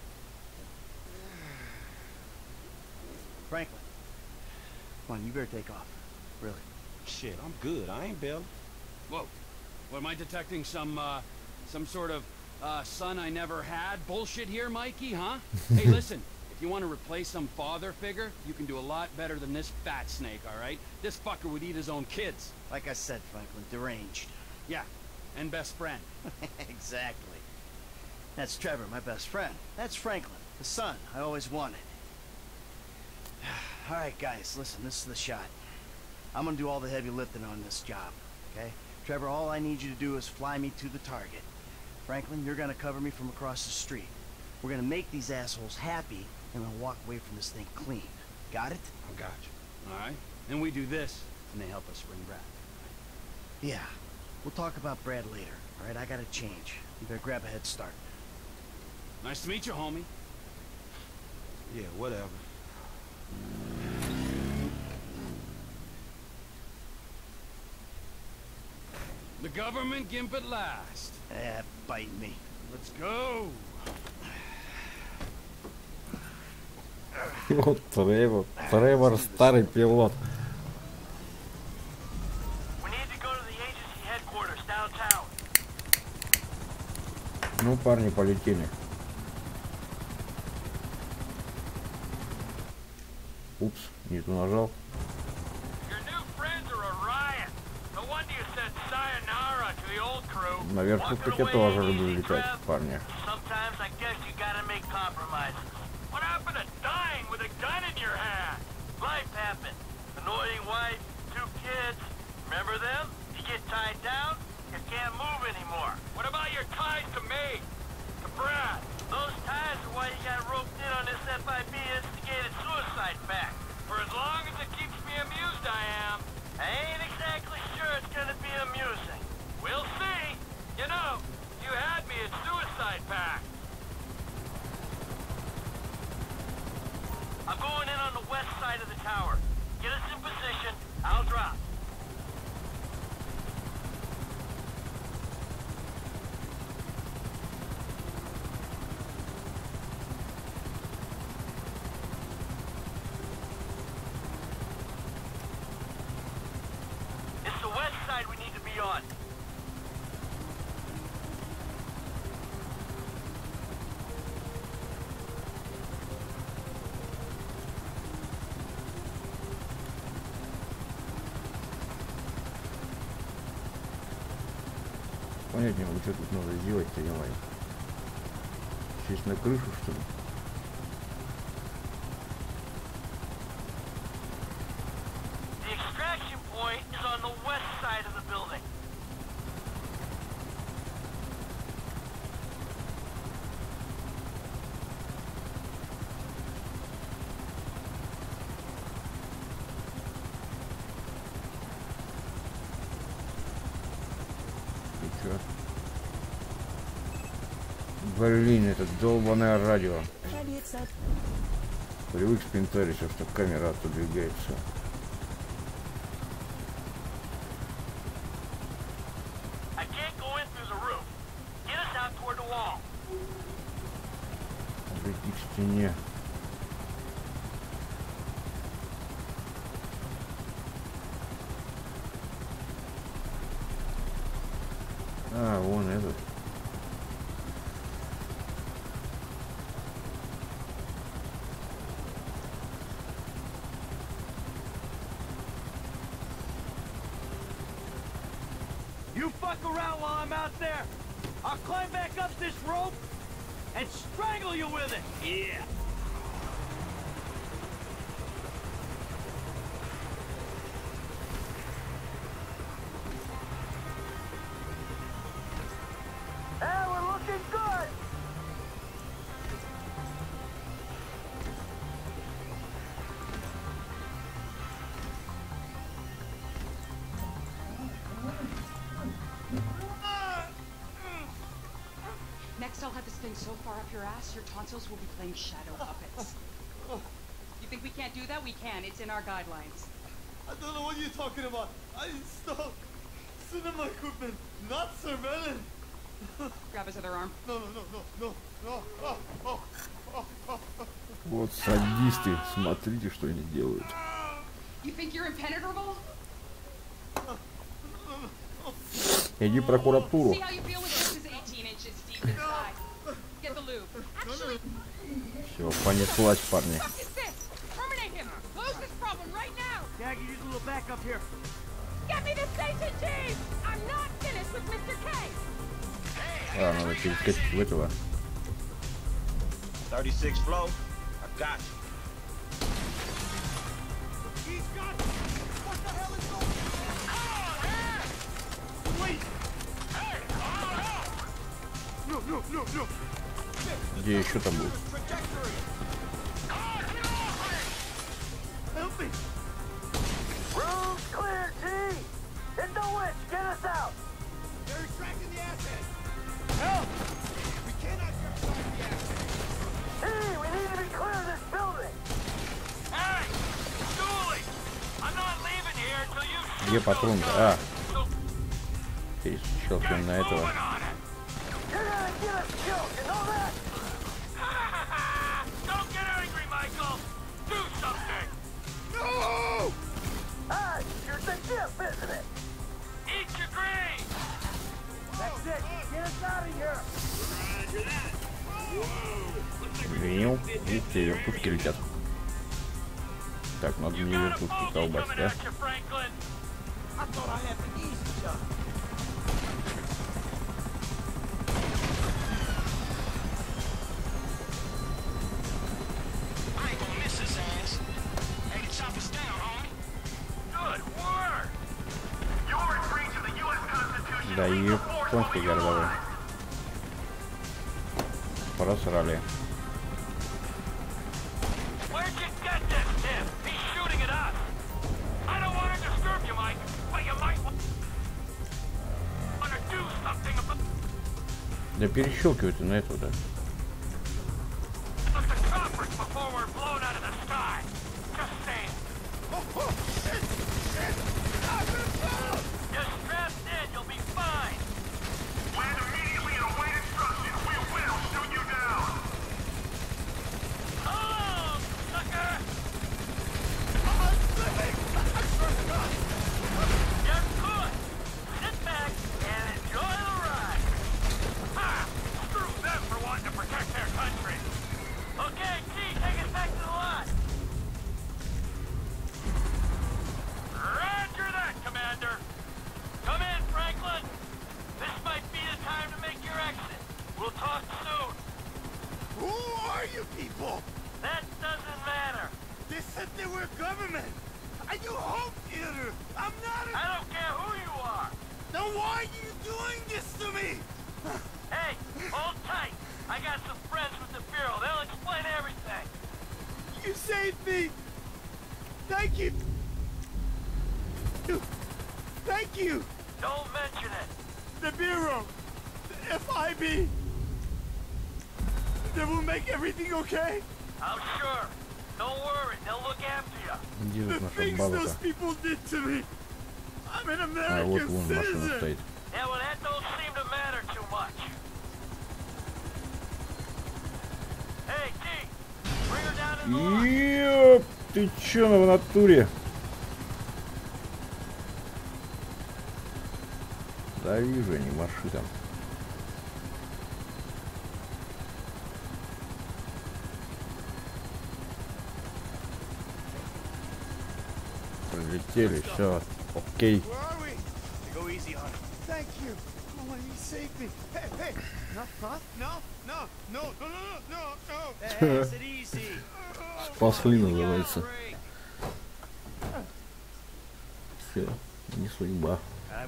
Franklin, come on, you better take off. Really. Shit, I'm good. I ain't Bill. Whoa. What, am I detecting some, uh, some sort of, uh, son I never had bullshit here, Mikey, huh? Hey, listen, if you want to replace some father figure, you can do a lot better than this fat snake, all right? This fucker would eat his own kids. Like I said, Franklin, deranged. Yeah, and best friend. Exactly. That's Trevor, my best friend. That's Franklin, the son I always wanted. All right, guys, listen, this is the shot. I'm gonna do all the heavy lifting on this job, okay? Trevor, all I need you to do is fly me to the target. Franklin, you're gonna cover me from across the street. We're gonna make these assholes happy, and then walk away from this thing clean. Got it? I got you. All right. Then we do this, and they help us bring Brad. Yeah. We'll talk about Brad later, all right? I gotta change. You better grab a head start. Nice to meet you, homie. Yeah, whatever. The government gimp at last. Eh, bite me. Let's go. Вот Тревор. Тревор старый пилот. Ну, парни, полетели. Упс, не ту нажал. Наверх тут я тоже люблю летать, парни. Brad, those ties are why you got roped in on this F I B-instigated suicide pact. For as long as it keeps me amused, I am. I ain't exactly sure it's gonna be amusing. We'll see. You know, you had me at suicide pact. I'm going in on the west side of the tower. Get us in position, I'll drop. Понять не могу, что тут надо сделать-то, ё-моё. Сесть на крышу, что ли? Блин, это долбаное радио. Привык с Пинтериса, что камера отодвигается. Зайти к стене. А, вон этот. You fuck around while I'm out there. I'll climb back up this rope and strangle you with it. Yeah. Hey, we're looking good. Next, I'll have this thing so far up your ass, your tonsils will be playing shadow puppets. You think we can't do that? We can. It's in our guidelines. I don't know what you're talking about. I installed cinema equipment, not surveillance. Grab his other arm. No, no, no, no, no, no. Oh, oh, oh, oh, oh. Вот садисты, смотрите, что они делают. You think you're impenetrable? Иди в прокуратуру. See how you feel with this is eighteen inches deep inside. Get the lube. Actually, Все, понеслась, парни. fuck is this? Terminate him. Close this problem right now. Jackie, use a little backup here. Get me the station chief. I'm not finished with Mister K. А, надо перескочить в этого. thirty-six flow. I got you. He's got you. What the hell is going on? Wait. Hey, no, no, no, no. Где еще там был? Help me. Room's clear, T. Hit the witch. Get us out. They're extracting the assets. Help. We cannot get the assets. Где патрон? А! Перещелкиваем на этого. Винил. И все вертушки летят. Так, надо мне вертушки колбасить, да? Да, и японские городовые. Просрали. Да перещелкивайте на этого, да. Okay? I'm sure. Don't worry, they'll look after you. The things those people did to me. I'm an American citizen. Yeah, well, that don't seem to matter too much. Hey, T, bring her down in the line. Ёп, ты чё на в натуре? Да вижу, не марши там. Пролетели, все, окей. Спасли, называется. Все, не судьба.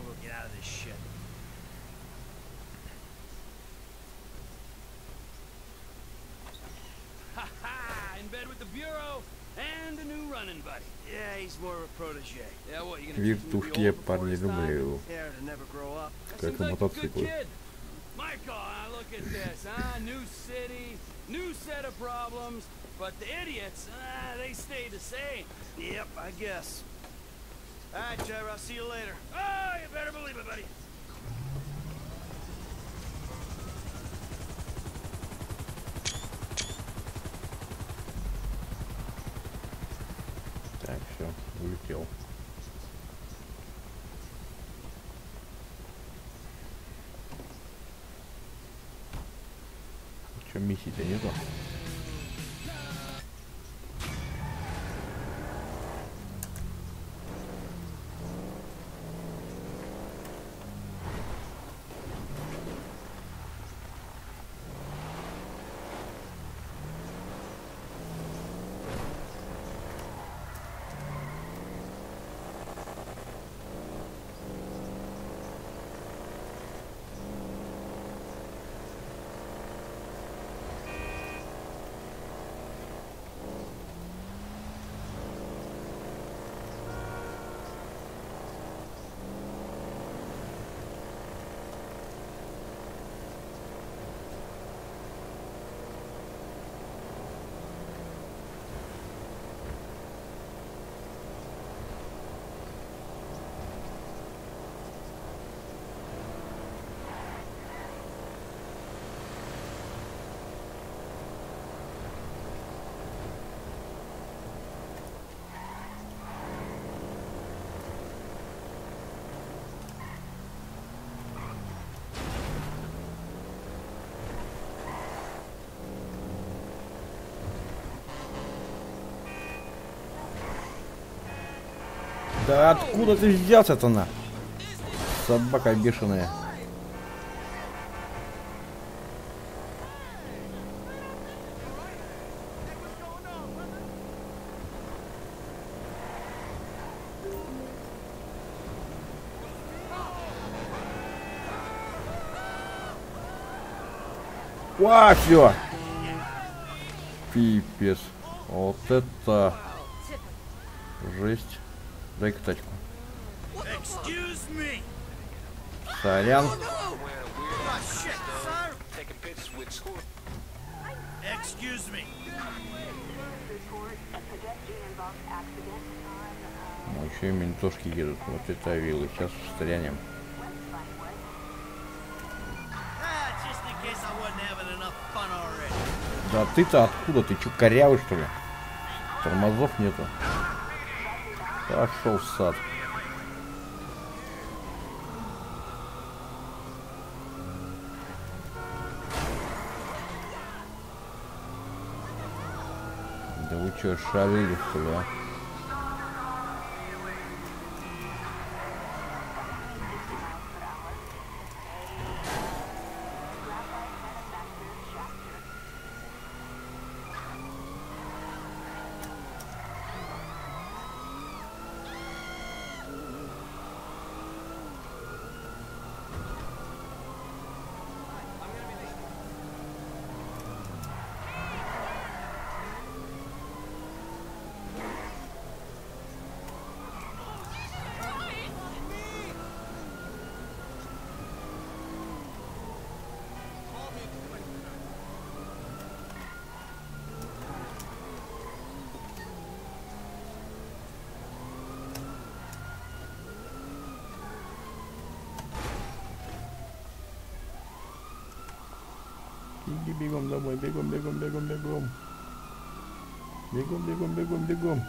Вертушки я, парни, люблю. Как и мотоциклы. Michael, look at this, huh? New city, new set of problems, but the idiots, uh, they stay the same. Yep, I guess. All right, Trevor, I'll see you later. Oh, you better believe it, buddy. Так, все, улетел. Че, миссии-то нету? Да откуда ты взялся-то на? Собака бешеная. Ва, все. Пипец. Вот это жесть. Дай-ка тачку. Сорян. Ну, еще и ментошки едут. Вот это виллы. Сейчас встрянем. Да ты-то откуда? Ты чё, корявый, что ли? Тормозов нету. Пошел в сад. Да вы чё, шалили, что ли, а? Иди бегом домой, бегом, бегом, бегом, бегом. Бегом, бегом, бегом, бегом.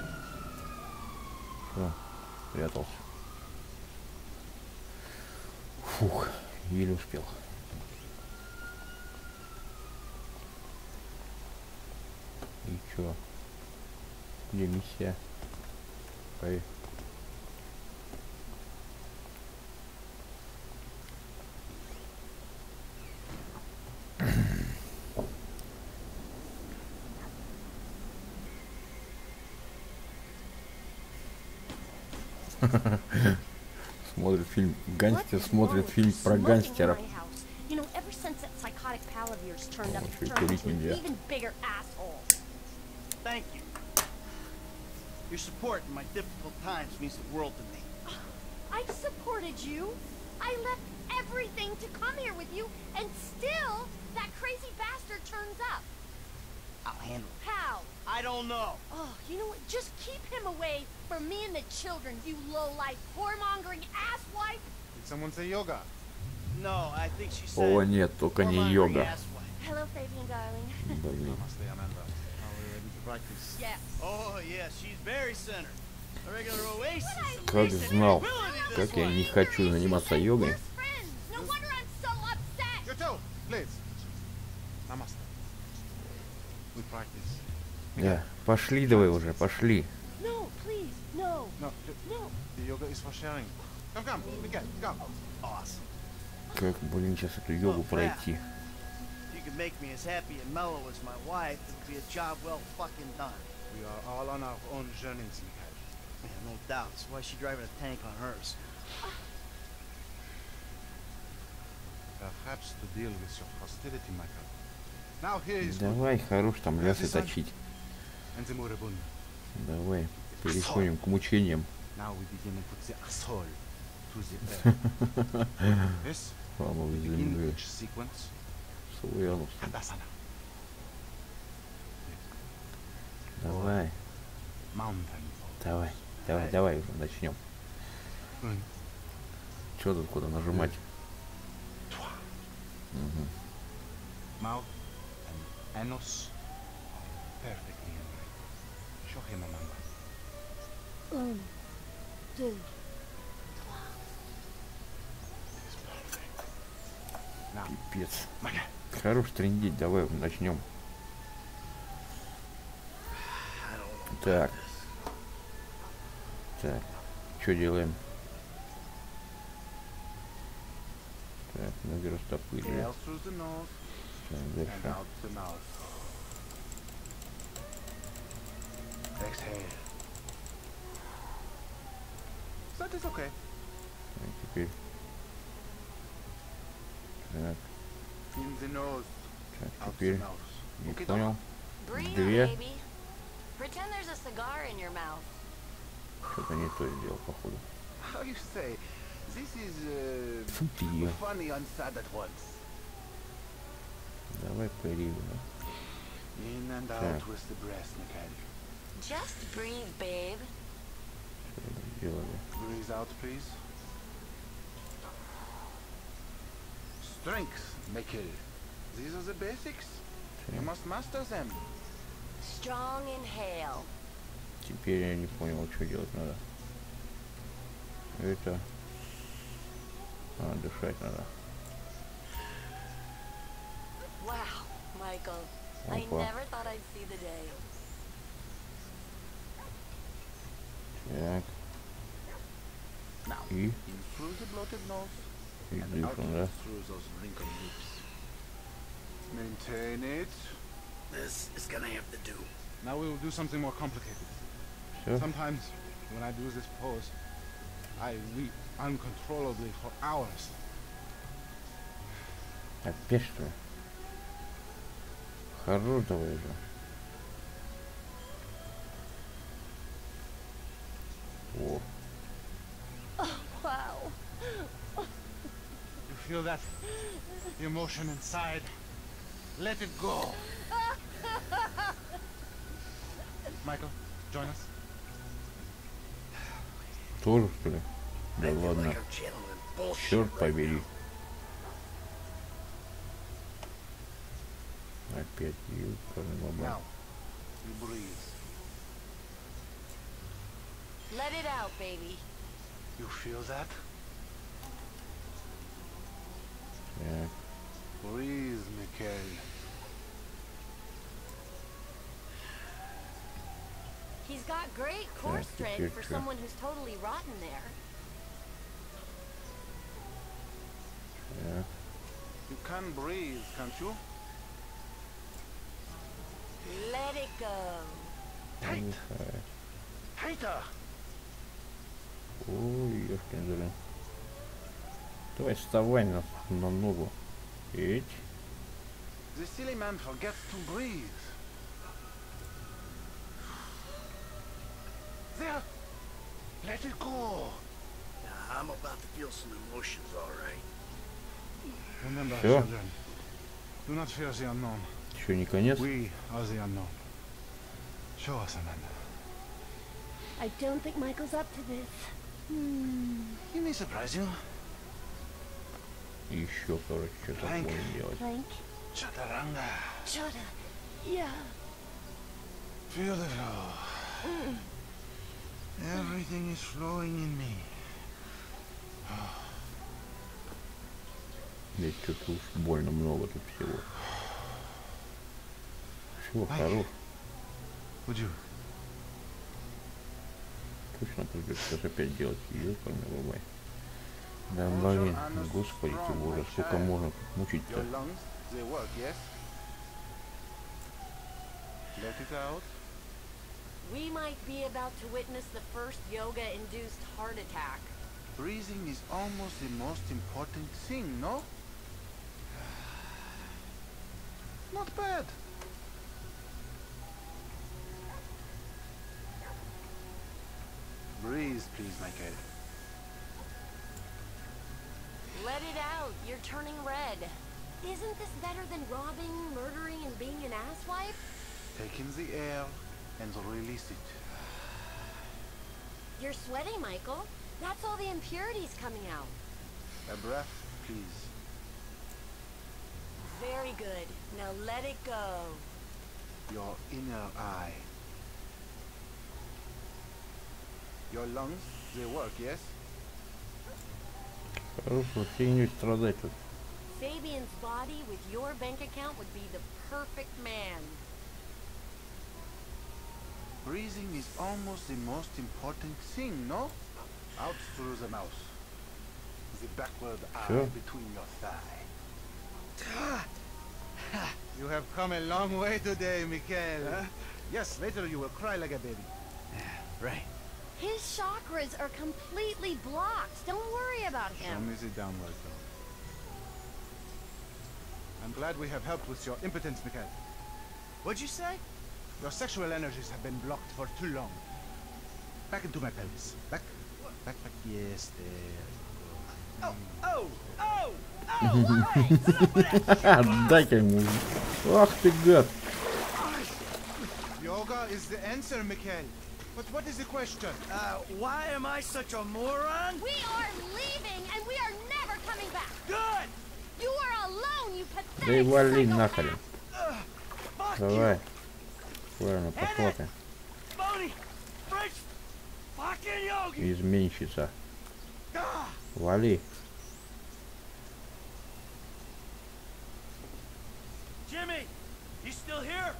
Все, прятался. Фух, еле успел. И чё? Где миссия? Ой. Смотрит фильм гангстер, смотрит фильм про гангстеров. Еще и курить нельзя. Thank you. Your support in my difficult times means the world to me. I supported you. I left everything to come here with you, and still that crazy bastard turns up. I'll handle it. How? I don't know. Oh, you know what? Just keep him away from me and the children, you low-life, whoremongering asswipe. Did someone say yoga? No, I think she said. О нет, только не йога. Hello, Fabian, darling. Блин. Yes. Oh, yeah, she's very centered. A regular oasis. Как знал, как я не хочу заниматься йогой. No wonder I'm so upset. You too, please. Namaste. We practice. Да, пошли давай уже, пошли. No, please, no. No, No. the yoga is for sharing. Come, come, we can, come. Awesome. Как, блин, сейчас эту йогу пройти? If you could make me as happy and mellow as my wife, it would be a job well fucking done. We are all on our own journeys, Mikhail. Yeah, no doubt. That's why she's driving a tank on hers. Perhaps to deal with your hostility, Michael. Now here is Давай, хорош там лясы точить. and the moribund. Давай, переходим к мучениям. Now we begin and put the asshole to the earth. Yes. Самого Begin земли. each sequence. Суянус. Tadasana. Давай, Mountain. давай, давай, давай уже начнем. Mm. Че тут куда нажимать? Угу. Mouth and anus. Perfectly in line. Show him a number. Un, deux, Now, Пипец. Michael. Хорош трындеть, давай начнем. Так. Так. что делаем? Так, ноги растопырили. Inhale through the nose Так, and дальше. out the mouth. Exhale. That is okay. Так, теперь. Так, In the nose, так, out the теперь. mouth. Не Okay, понял. Breathe, Две. baby. Pretend there's a cigar in your mouth. Что-то не то сделал, походу. How you say? This is uh, Фу ты её. funny and sad at once. Давай порівняємо. In and Так. out with the breath, Mikhail. Just breathe, babe. Что мы сделали? Breathe out, please. Strength, Mikhail. These are the basics. You must master them. Strong inhale. Теперь я не понял, что делать надо. Это... А, дышать надо. Wow, Michael. I Опа. never thought I'd see the day. Так. Now, И? in through the bloated nose И and out дышим, да? through those wrinkled lips. Maintain it. This is gonna have to do. Now we will do something more complicated. Sure. Sometimes when I do this pose, I weep uncontrollably for hours. Опять что ли? Хорош давай же. О, Oh, wow. You feel that emotion inside? Let it go. Michael, join us. тоже что ли? Да I feel ладно. like I'm channeling bullshit Черт right побери. now. Опять ёкарный баба. Now, you breathe. Let it out, baby. You feel that? Так, Breathe, Mikhail. He's got great core Так, strength теперь for чё? someone who's totally rotten there. так. You can breathe, can't you? Let it go. Tight. Дышать. Tighter. Ой, ёшкин зелень. Давай вставай на, на ногу. Эть. The silly man forgets to breathe. There. Let it go. Nah, I'm about to feel some emotions, all right. Remember, Sure. children, do not fear the unknown. Еще не конец? We are the unknown. Show us, Amanda. I don't think Michael's up to this. Hmm. He may surprise you. Еще, короче, что-то Plank. будем делать. Plank. Chaturanga. Chota. Yeah. Feel it all. Mm. Everything is flowing in me. Здесь что-то уж больно много тут всего. Все, хорош. Would you? Точно придется сейчас опять делать. Ёкарный бабай. Да блин, господи ты боже, сколько можно тут мучить-то? Your lungs, they work, yes? Let it out. We might be about to witness the first yoga-induced heart attack. Breathing is almost the most important thing, no? Not bad. Breathe, please, Michael. Let it out. You're turning red. Isn't this better than robbing, murdering, and being an asswipe? Take in the air and release it. You're sweating, Michael. That's all the impurities coming out. A breath, please. Very good. Now let it go. Your inner eye. Your lungs, they work, yes? Хорош, вот фигней страдать тут. Fabian's body with your bank account would be the perfect man. Breathing is almost the most important thing, no? Out through the mouth. The backward eye Sure. between your thigh. You have come a long way today, Mikhail. Huh? Yes, later you will cry like a baby. Right. His chakras are completely blocked. Don't worry about Show him. me the downward dog. I'm glad we have helped with your impotence, Mikhail. What'd you say? Your sexual energies have been blocked for too long. Back into my pelvis. Back. Back, back. Yes, there. Oh, oh, oh, Отдайте ему. Ах ты гад. Yoga is the answer, Mikhail. But what is the question? Uh, why am I such a moron? We are leaving, and we are never coming back. Good. You are alone, you pathetic. Да и вали нахрен. Uh, fuck Давай. you. Правильно, похватай. Phony, French, fucking yogi. Изменщица. Ah. Вали. Jimmy, you still here?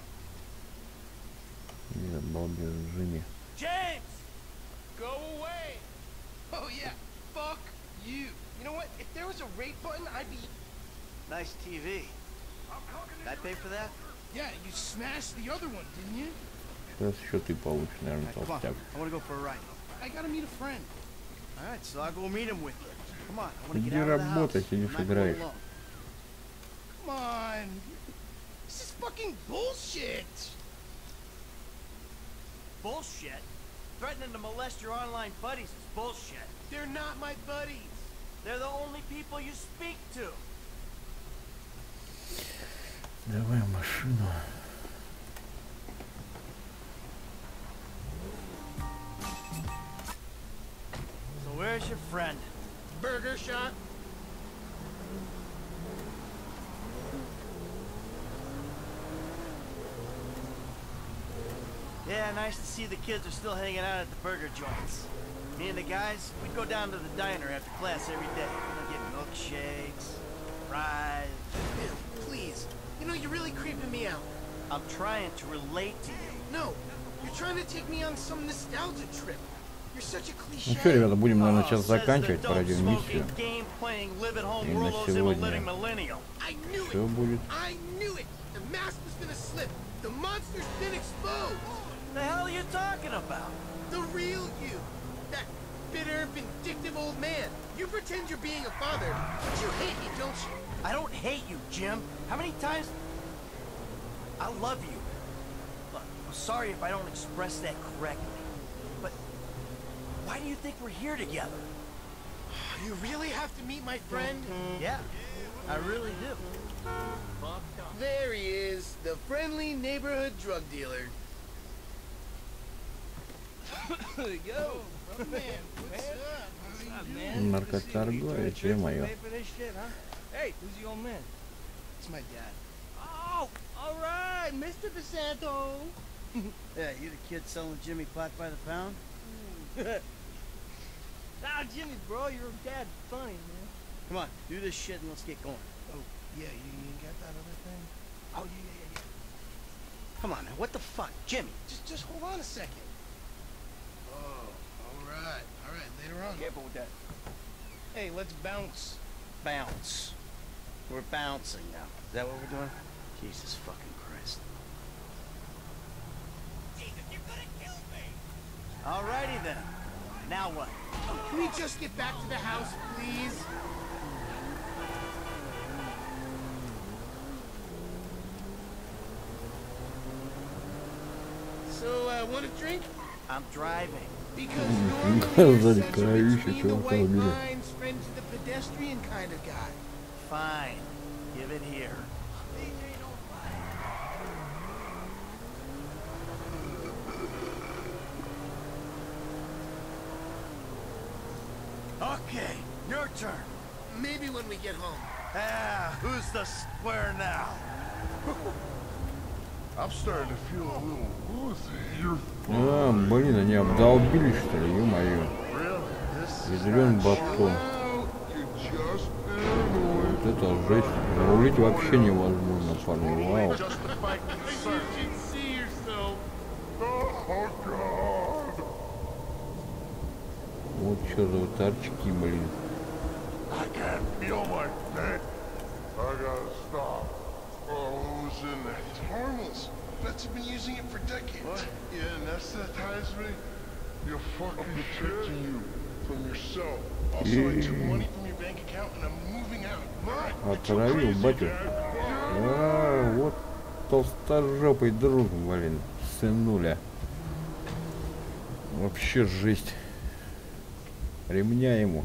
Я балбес Джимми. James. Go away. Oh yeah, fuck you. You know what? If there was a rate button, I'd be... Nice T V. Did I pay for that? Yeah, you smashed the other one, didn't you? Сейчас еще ты получишь, наверное, Come on, толстяк. I want to go for a ride. I gotta meet a friend. All right, so I'll go meet him with you. Come on, I want to get Иди out of the house. работай, сидишь I'm not going играешь. alone. Come on. This is fucking bullshit. Bullshit? Threatening to molest your online buddies is bullshit. They're not my buddies. They're the only people you speak to. Давай машину. So where's your friend? Burger shot. Yeah, nice to see the kids are still hanging out at the burger joints. Me and the guys, we'd go down to the diner after class every day. We'd get milkshakes, fries. Man, please. You know, you're really creeping me out. I'm trying to relate to you. No, you're trying to take me on some nostalgia trip. You're such a cliche. Ну что, ребята, будем, наверное, сейчас Oh, says the заканчивать. dope Пройдем миссию. smoking, game playing, live at home И на Rulos of a living сегодня millennial. I knew все it. будет. I knew it. The mask was gonna slip. The monster's been exposed. The hell are you talking about? The real you. That bitter, vindictive old man. You pretend you're being a father, but you hate me, don't you? I don't hate you, Jim. How many times? I love you. Look, I'm sorry if I don't express that correctly. But why do you think we're here together? You really have to meet my friend? Yeah, I really do. There he is, the friendly neighborhood drug dealer. Yo, man, what's up? How you doing? Наркоторговец, ё-моё. Hey, who's the old man? It's my dad. Oh, all right, Mister DeSanto. Yeah, you the kid selling Jimmy pot by the pound? Nah, Jimmy, bro, your dad's funny, man. Come on, do this shit and let's get going. Oh, yeah, you, you got that other thing? Oh, yeah, yeah, yeah, yeah. Come on, man. What the fuck, Jimmy? Just, just hold on a second. Oh, all right, all right, later on. Careful with that. Hey, let's bounce. Bounce. We're bouncing now. Is that what we're doing? Jesus fucking Christ. Jesus, you're gonna kill me! Alrighty then. Now what? Can we just get back to the house, please? So, uh, want a drink? I'm driving. Because normally you're Сзади such a кровище, between чё the в white автомобиле. lines, friend to the pedestrian kind of guy. Fine. Give it here. Okay, your turn. Maybe when we get home. Ah, who's the square now? I'm starting to feel a little woozy. А, блин, они обдолбили, что ли, ё-моё. Ядрён батон. Вот это жесть. Рулить вообще невозможно, парни. Вау. Вот что за вот торчки, блин. I can't feel my neck. I gotta stop. Oh, who's in there? It's harmless. Vets have been using it for decades. What? You anesthetize me? You're fucking protecting you from yourself. Also, I took money from your bank account and I'm moving out. Alright? Отравил батю. А, вот толстожопый друг, блин, сынуля. Вообще жесть. Ремня ему.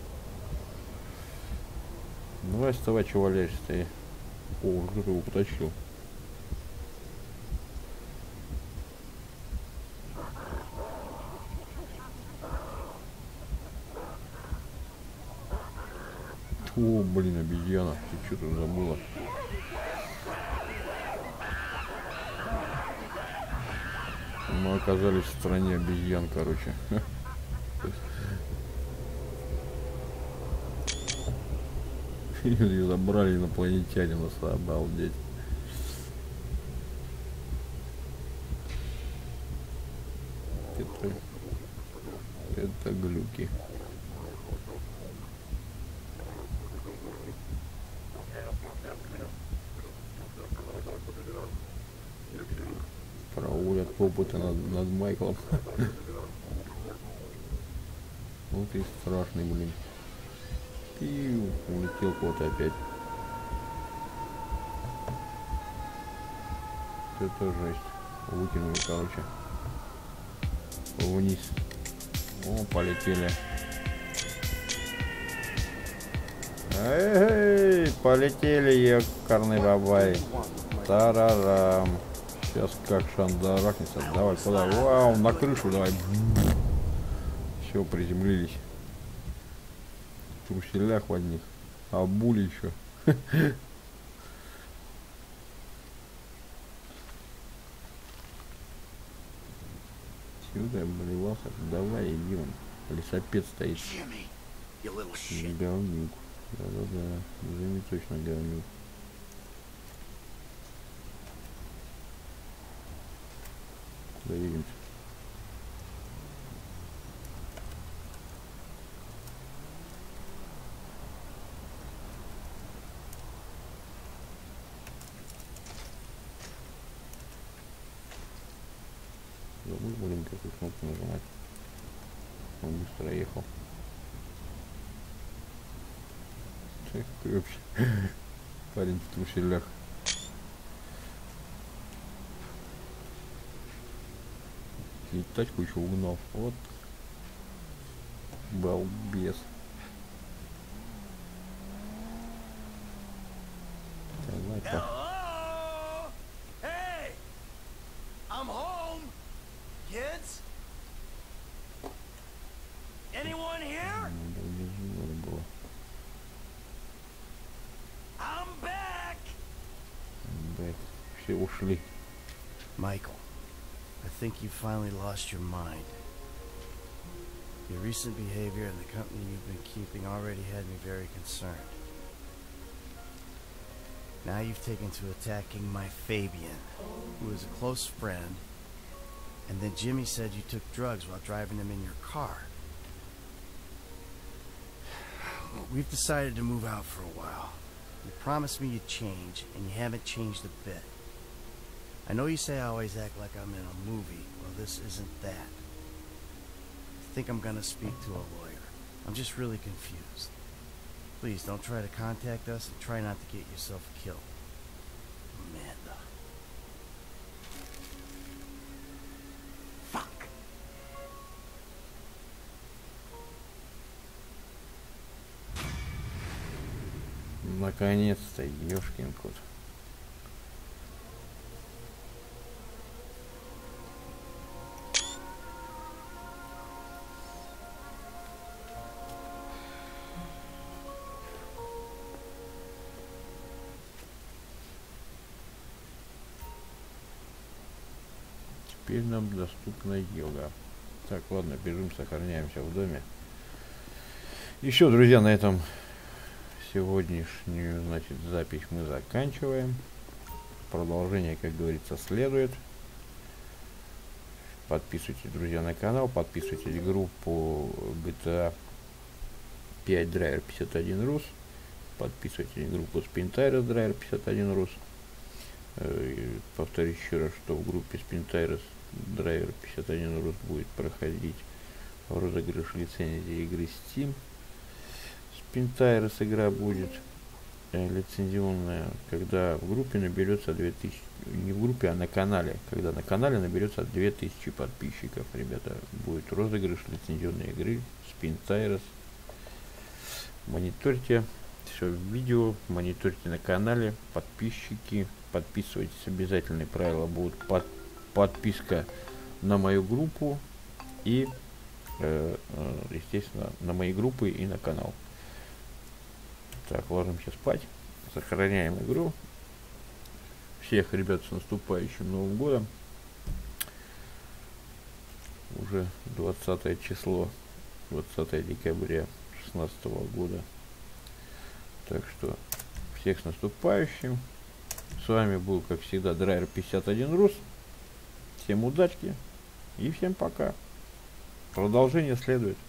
Давай вставай, что валяешься-то. О, кто его потащил. О, блин, обезьяна. Ты что тут забыла? Мы оказались в стране обезьян, короче. Ее забрали инопланетяне, нас, обалдеть. Это, это глюки. Проводят опыты над, над Майклом. Вот и страшный, блин. И улетел кот опять. Это жесть. Выкинули, короче. Вниз. О, полетели. Эй, полетели, ёкарный бабай. Тарарам. Сейчас как шандарахнется. Давай туда. Вау, на крышу давай. Все, приземлились. В труселях в одних. А були еще. Сюда, блевался. Давай, иди вон. Лесопед стоит. Говнюк. Да-да-да. Займи точно говнюк. Куда едемся? Забыл, блин, какую кнопку нажимать. Он быстро ехал. Ты вообще парень в труселях. И тачку еще угнал. Вот. Балбес. Давай, Hello? Hey! I'm home, kids. Anyone here? I'm back. Бэк. Все ушли. Michael, I think you finally lost your mind. Your recent behavior and the company you've been keeping already had me very concerned. Now you've taken to attacking my Fabian, who is a close friend, and then Jimmy said you took drugs while driving him in your car. We've decided to move out for a while. You promised me you'd change, and you haven't changed a bit. I know you say I always act like I'm in a movie. Well, this isn't that. I think I'm gonna speak to a lawyer. I'm just really confused. Please don't try to contact us and try not to get yourself killed. Amanda. Fuck. Наконец-то, ёшкин кот. Теперь нам доступна йога. Так, ладно, бежим, сохраняемся в доме. Еще, друзья, на этом сегодняшнюю, значит, запись мы заканчиваем. Продолжение, как говорится, следует. Подписывайтесь, друзья, на канал, подписывайтесь в группу джи ти эй пять Драйвер пятьдесят один Рус, подписывайтесь в группу Spintires Драйвер пятьдесят один Рус. Повторюсь еще раз, что в группе Spintires Драйвер пятьдесят один Рус будет проходить розыгрыш лицензии игры Steam. Spintires игра будет лицензионная, когда в группе наберется две тысячи, не в группе, а на канале, когда на канале наберется две тысячи подписчиков, ребята, будет розыгрыш лицензионной игры Spintires. Мониторьте все видео, мониторьте на канале, подписчики, подписывайтесь, обязательные правила будут: под, подписка на мою группу и э, э, естественно на мои группы и на канал. Так, ложимся спать, сохраняем игру. Всех, ребят, с наступающим Новым годом. Уже двадцатое число, двадцатое декабря шестнадцатого года. Так что всех с наступающим. С вами был, как всегда, Драйвер пятьдесят один Рус. Всем удачки и всем пока. Продолжение следует.